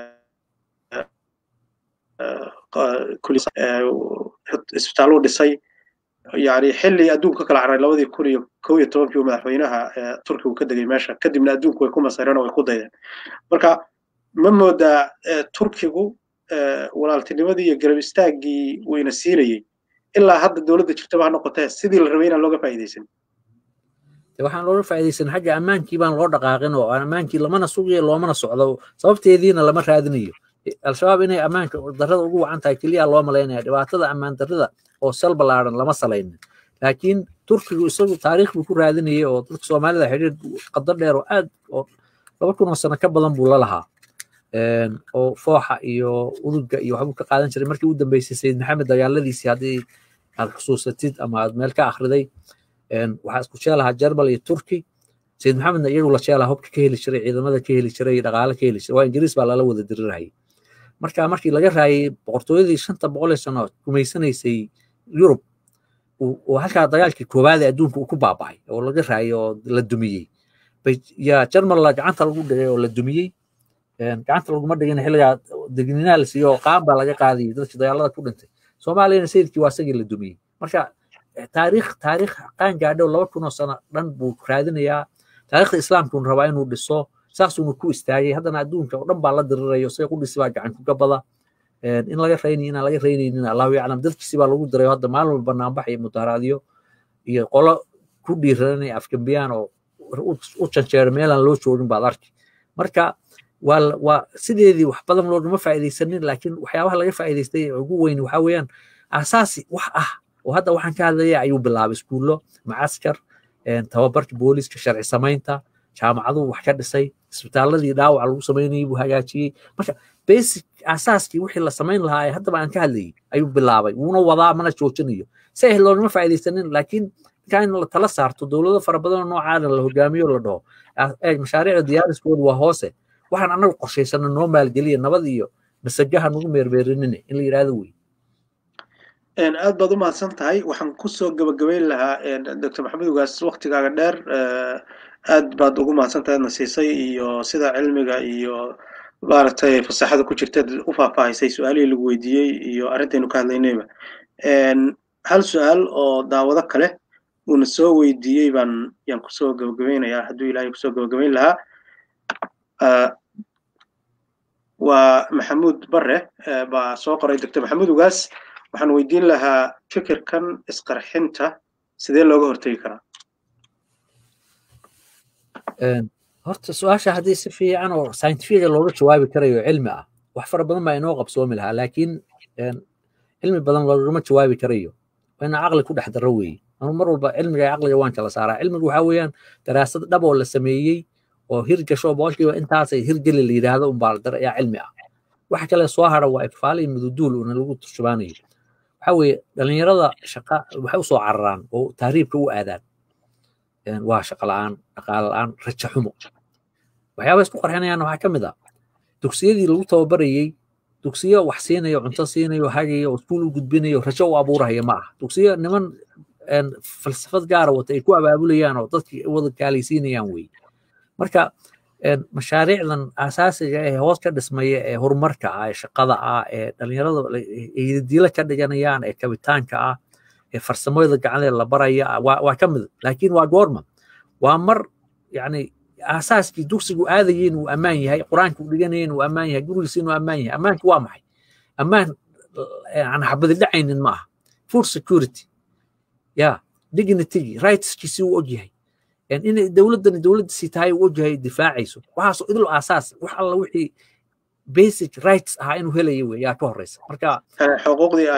isbitaaluu dhisay يعني حلي أدونك كلا عري لودي كوي توم في مدحوينها تركيا وكده ماشى كدمنا أدونك ويكون مسيرنا ويكون ضيق مركا ممودا تركيا ولا التنمدي جربستاجي وين السيري إلا هذا الدولة تشتبه نقطة سيدي الرمينا لوجا فايدين waxaan looga faa'iideysan xagga ammaankii baan loo dhaqaaqin oo ammaankii lamana sugiyo loomana socdo sababteediina lama raadinayo al-shabaab inay ammaanka darrada ugu wacan tahay keliya loo maleynaya dhibaatada ammaan darrada oo sal balaaran lama salaynin laakiin turkigu isagu taariikh buu ku raadinayay oo dadka Soomaalida xiriir qadar dheer oo aad oo 2,000 sano ka badan buu la lahaa oo fooxa iyo uduga iyo waxbuu ka qaadan jiray markii uu dambeysay Sayid Maxamed dagaaladiisii haddii aad xusuusatid ama aad meel ka akhriday waxaa isku sheelaha Jarmal iyo Turki Sayid Maxamedna iyagu la sheelaha hubka ka heli jiray ciidamada ka heli jiray dhaqaale ka heli jiray waa Ingiriis baa lala wada dirirayay markii laga raayay boqortooyadii 500 sano gumaysanaysay Yurub oo halka dagaalkii koowaad ee adduunka uu ku baaba'ay oo laga raayay oo la dumiyay ya Jarmal la gacanta lagu dhigay oo la dumiyay gacanta lagu ma dhigin xilliga degninaal siyo qaab baa laga qaaday dadkii dagaalada ku dhintay Soomaaliyana sayidkii waa isagii la dumiyay marka taariikh qaan gaadho 2,000 sano dhan buu raadinayaa taariikhda islaamku rabaa inuu dhiso saasuu ku istaagay haddana adduunka oo dhan baa la dirirayo say ku dhisbaa gacan ku gabada in laga reynayna laga reynayna Allahu yaclam dadkiisi baa lagu diray hadda maalmo banaanbax iyo mudaharaadyo iyo qolo ku dhiiranay afgambiyaan oo u janjeer meelan loo joogin baad arki marka waa sideedii wax badan loogama faa'iideysanin laakiin waxyaabaha laga faa'iideystay ugu weyn waxa weeyaan asaasi wax ah oo hadda waxaan ka hadlayaa ayuu bilaabay iskuulo macaskar tababarka booliska sharci samaynta jaamacadu wax ka dhisay isbitaaladii dhaawac lagu samaynayay buu hagaajiyey marka basic asaaskii wixii la samayn lahaa haddaba aan ka hadlayay ayuu bilaabay wuuna wadaa mana joojinayo si ay loonama faa'iidaysanin laakiin in la tala saarto dowlado fara badan oo noocaana la hogaamiyo la dhaho mashaariicda diyaariskooda waa hoose waxaan annagu qorshaysana noo maalgeliya nabad iyo masagaha nagu meermeerinine in la yidhaahdo wey aad baad u mahadsan tahay waxaan kusoo gabagabayn lahaa dr maxamed ugaas waktigaaga dheer aad baad ugu mahadsan tahay adna siisay iyo sida cilmiga iyo maaragtay fasaxada ku jirta u faahfaahisay su-aalihii lagu weydiiyey iyo arrintaynu ka hadlaynayba hal su-aal oo daawado kale uuna soo weydiiyey yaan kusoo gabagabaynayaa hadduu ilaahay kusoo gabagabayn lahaa waa maxamuud bare baa soo qoray dr maxamed ugaas waxaan weydiin lahaa fikirkan isqarxinta sidee looga hortegi karaa horta su-aasha haddii si fiican oo scientifiga looga jawaabi karayo cilmi ah wax fara badan baa inoo qabsoomi lahaa laakiin cilmi badan loogama jawaabi karayo waa ina caqli ku dhex daro weeye anu mar walba cilmiga iyo caqliga waan kala saaraa cilmigu waxaa weeyaan daraasad dhab oo la sameeyey oo hirgasho boqolkiiba intaasay hirgeli la yidhaahdo unbaa la dara ayaa cilmi ah waxa kale soo hara waa ikfaal iyo mududuul una lagu turshubaanayo waxaa weeye dhalinyarada shaqa waxay usoo cararaan oo tahriibka u aadaan waa shaqa la'aan dhaqaale la'aan rajo xumo waxyaaba isku qarxinayaan waxaa ka mid ah dugsiyadii lagu tababarayey dugsiyo wax siinayo cunto siinayo hagayo oo iskuul u gudbinayo rajo u abuurahaya ma aha dugsiyo niman falsafad gaara wata ay ku abaabulayaan oo dadkii wada kaalaysiinayaan wey marka mashaariicdan asaasiga ee hoos ka dhismaya ee horumarka ah ee shaqada ah ee dhalinyarada diila ka dhiganayaan ee kabitaanka ah ee farsamooyada gacanee la baraya waa ka mid laakiin waa goorma waa mar yani asaaskii dugsigu aadayeen uu ammaan yahay qur-aanka u dhiganayeen uu ammaan yahay gurigiisiin uu ammaan yahay ammaanki waa maxay ammaan aan xabadi dhacaynin ma aha food security ya dignity rightskiisi uu og yahay in dowladdiisii tahay uu og yahay difaacayso waxaasoo idil asaas wax alla wixii basic rights ahaa inuu helayo wey yaa ka horeysa marka xuquuqdii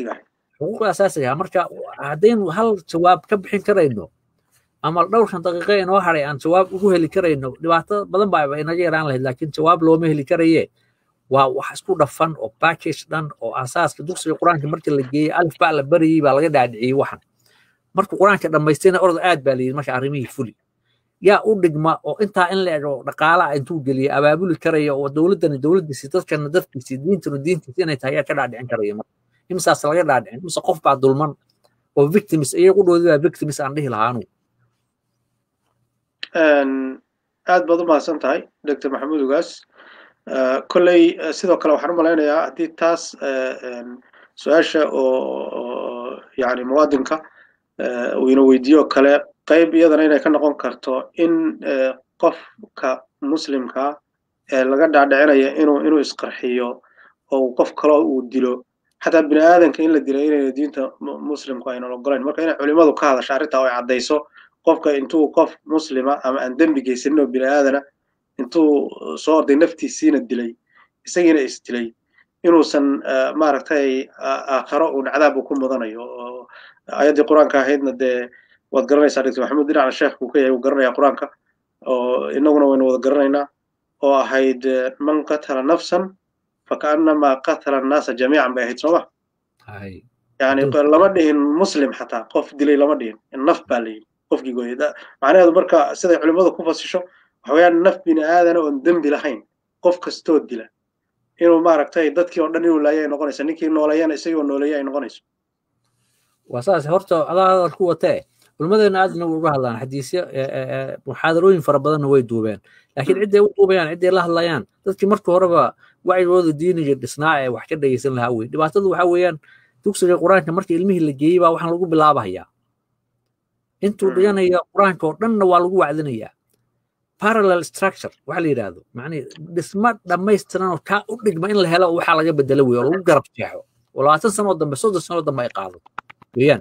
asaasiga marka haddaynu hal jawaab ka bixin karayno ama dhowrkan daqiiqo inoo haray aan jawaab ugu heli karayno dhibaato badan baa inaga yaraan lahayd laakiin jawaab looma heli karaye waa wax isku dhafan oo package dhan oo asaaska dugsiga qur-aanka markii la geeyey alif baa la barayey baa laga dhaadhiciyey waxan markuu qur-aanka dhammaystayna orda aad baa layidhi marka arrimihii fuli yaa u dhigma oo intaa in la ego dhaqaalaha intuu geliyey abaabuli karaya oo dowladdani dowladdiisii dadkana dadkiisii diintanu diintiisi inay tahay yaa ka dhaadhicin karaya marka imsaas laga dhaadhicin imse qof baa dulman oo victims iyagu dhoodi baa victims aan dhihi lahaa anugu aad baad u mahadsan tahay dr maxamuud ugaas kolley sidoo kale waxaan u malaynayaa haddii taas su-aasha oo yani muwaadinka uu ina weydiiyo kale qayb iyadana inay ka noqon karto in qofka muslimka ee laga dhaadhicinaya inuu isqarxiyo oo qof kaloo uu dilo xataa bini aadanka in la dilo inayna diinta muslimku aynan ogolayn marka inay culimadu ka hadasho arrintaa oo ay caddayso qofka intuu qof muslima ama aan dembi geysanin oo bini aadana intuu soo orday naftiisiina dilay isagiina isdilay inuusan maaragtay aakharo uun cadaab uu ku mudanayo oo ayaddii qur-aanka ahaydna dee waad garanaysaa dr maxamuud dhinacna sheekh uu ka yahay uu garanaya qur-aanka oo inaguna waynu wada garanaynaa oo ahayd man qatala nafsan fakaannama qatala annaasa jamiican bay ahayd sooma yani lama dhihin muslim xataa qof dilay lama dhihin naf baa la yidhi qofkii gooyay macnaheedu marka siday culimmadu ku fasisho waxa weeyaan naf bini aadana oon dembi lahayn qof kastoo dila inuu maaragtay dadkii oo dhan inuu laaya ay noqonayso ninkii nooleeyana isagoo nooleeya ay noqonayso waa saas horta adaa hadal ku watee culimmadeena aadna uga hadlaan xadiisyo muxaadarooyin fara badanna way duubeen laakiin cidday u duubayaan cidday la hadlayaan dadkii markii horeba wacigooda diiniga dhisnaa ee wax ka dhegeysan lahaa wey dhibaatadu waxaa weeyaan dugsiga qur-aanka markii ilmihii la geeyey baa waxaan lagu bilaabahayaa intuu dhiganaya qur-aanka oo dhanna waa lagu wacdinayaa parallel structure waxa la yidhaahdo macnii dhisma dhammaystiran oo kaa u dhigma in la helo waxaa laga bedelo wey oo lagu garab jeexo oo 20 sanoo dambe 30 sanoo dambe ay qaado weeyaan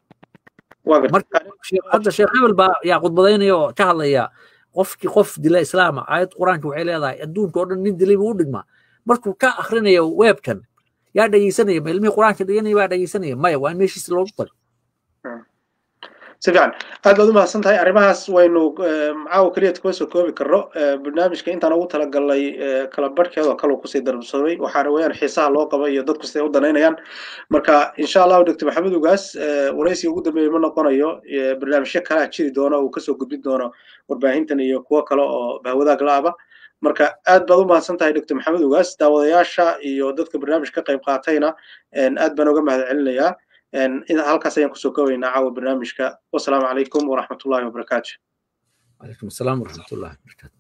hadda sheekh hebel baa yaa khudbadaynaya oo ka hadlaya qofkii qof dila islaama aayad qur-aanka waxay leedahay adduunka oo dhan nin dilay buu u dhigmaa markuu ka akhrinayo weebkan yaa dhegeysanaya ma ilmihii qur-aanka dhiganaya baa dhegeysanaya maya waa in meeshiisa loogu tago سفيان هذا ما سنتهاي أربعة وينو معه كلية كويس وكوبي كرر برنامج كأنت أنا قلت لك قال لي كلام بركة وكلو كوسي درب صوي وحرويان حسها لوقا بي ضد كوسي ودنا يعني مركا إن شاء الله دكتور محمد وقاس ورئيس يوجد من قناة برنامج شكلها تشيل دونا وكسو قبل دونا وربعين تاني يكوا كلا بهودا قلابة marka aad baad u mahadsantahay Dr. Maxamed Ugaas daawadayaasha iyo dadka barnaamijka qayb qaatayna aad baan uga mahadcelinayaa in halkaas ayaan kusoo koobaynaa caawa barnaamijka wassalaamu calaykum waraxmatullaahi wabarakaatu وعليكم السلام ورحمة الله وبركاته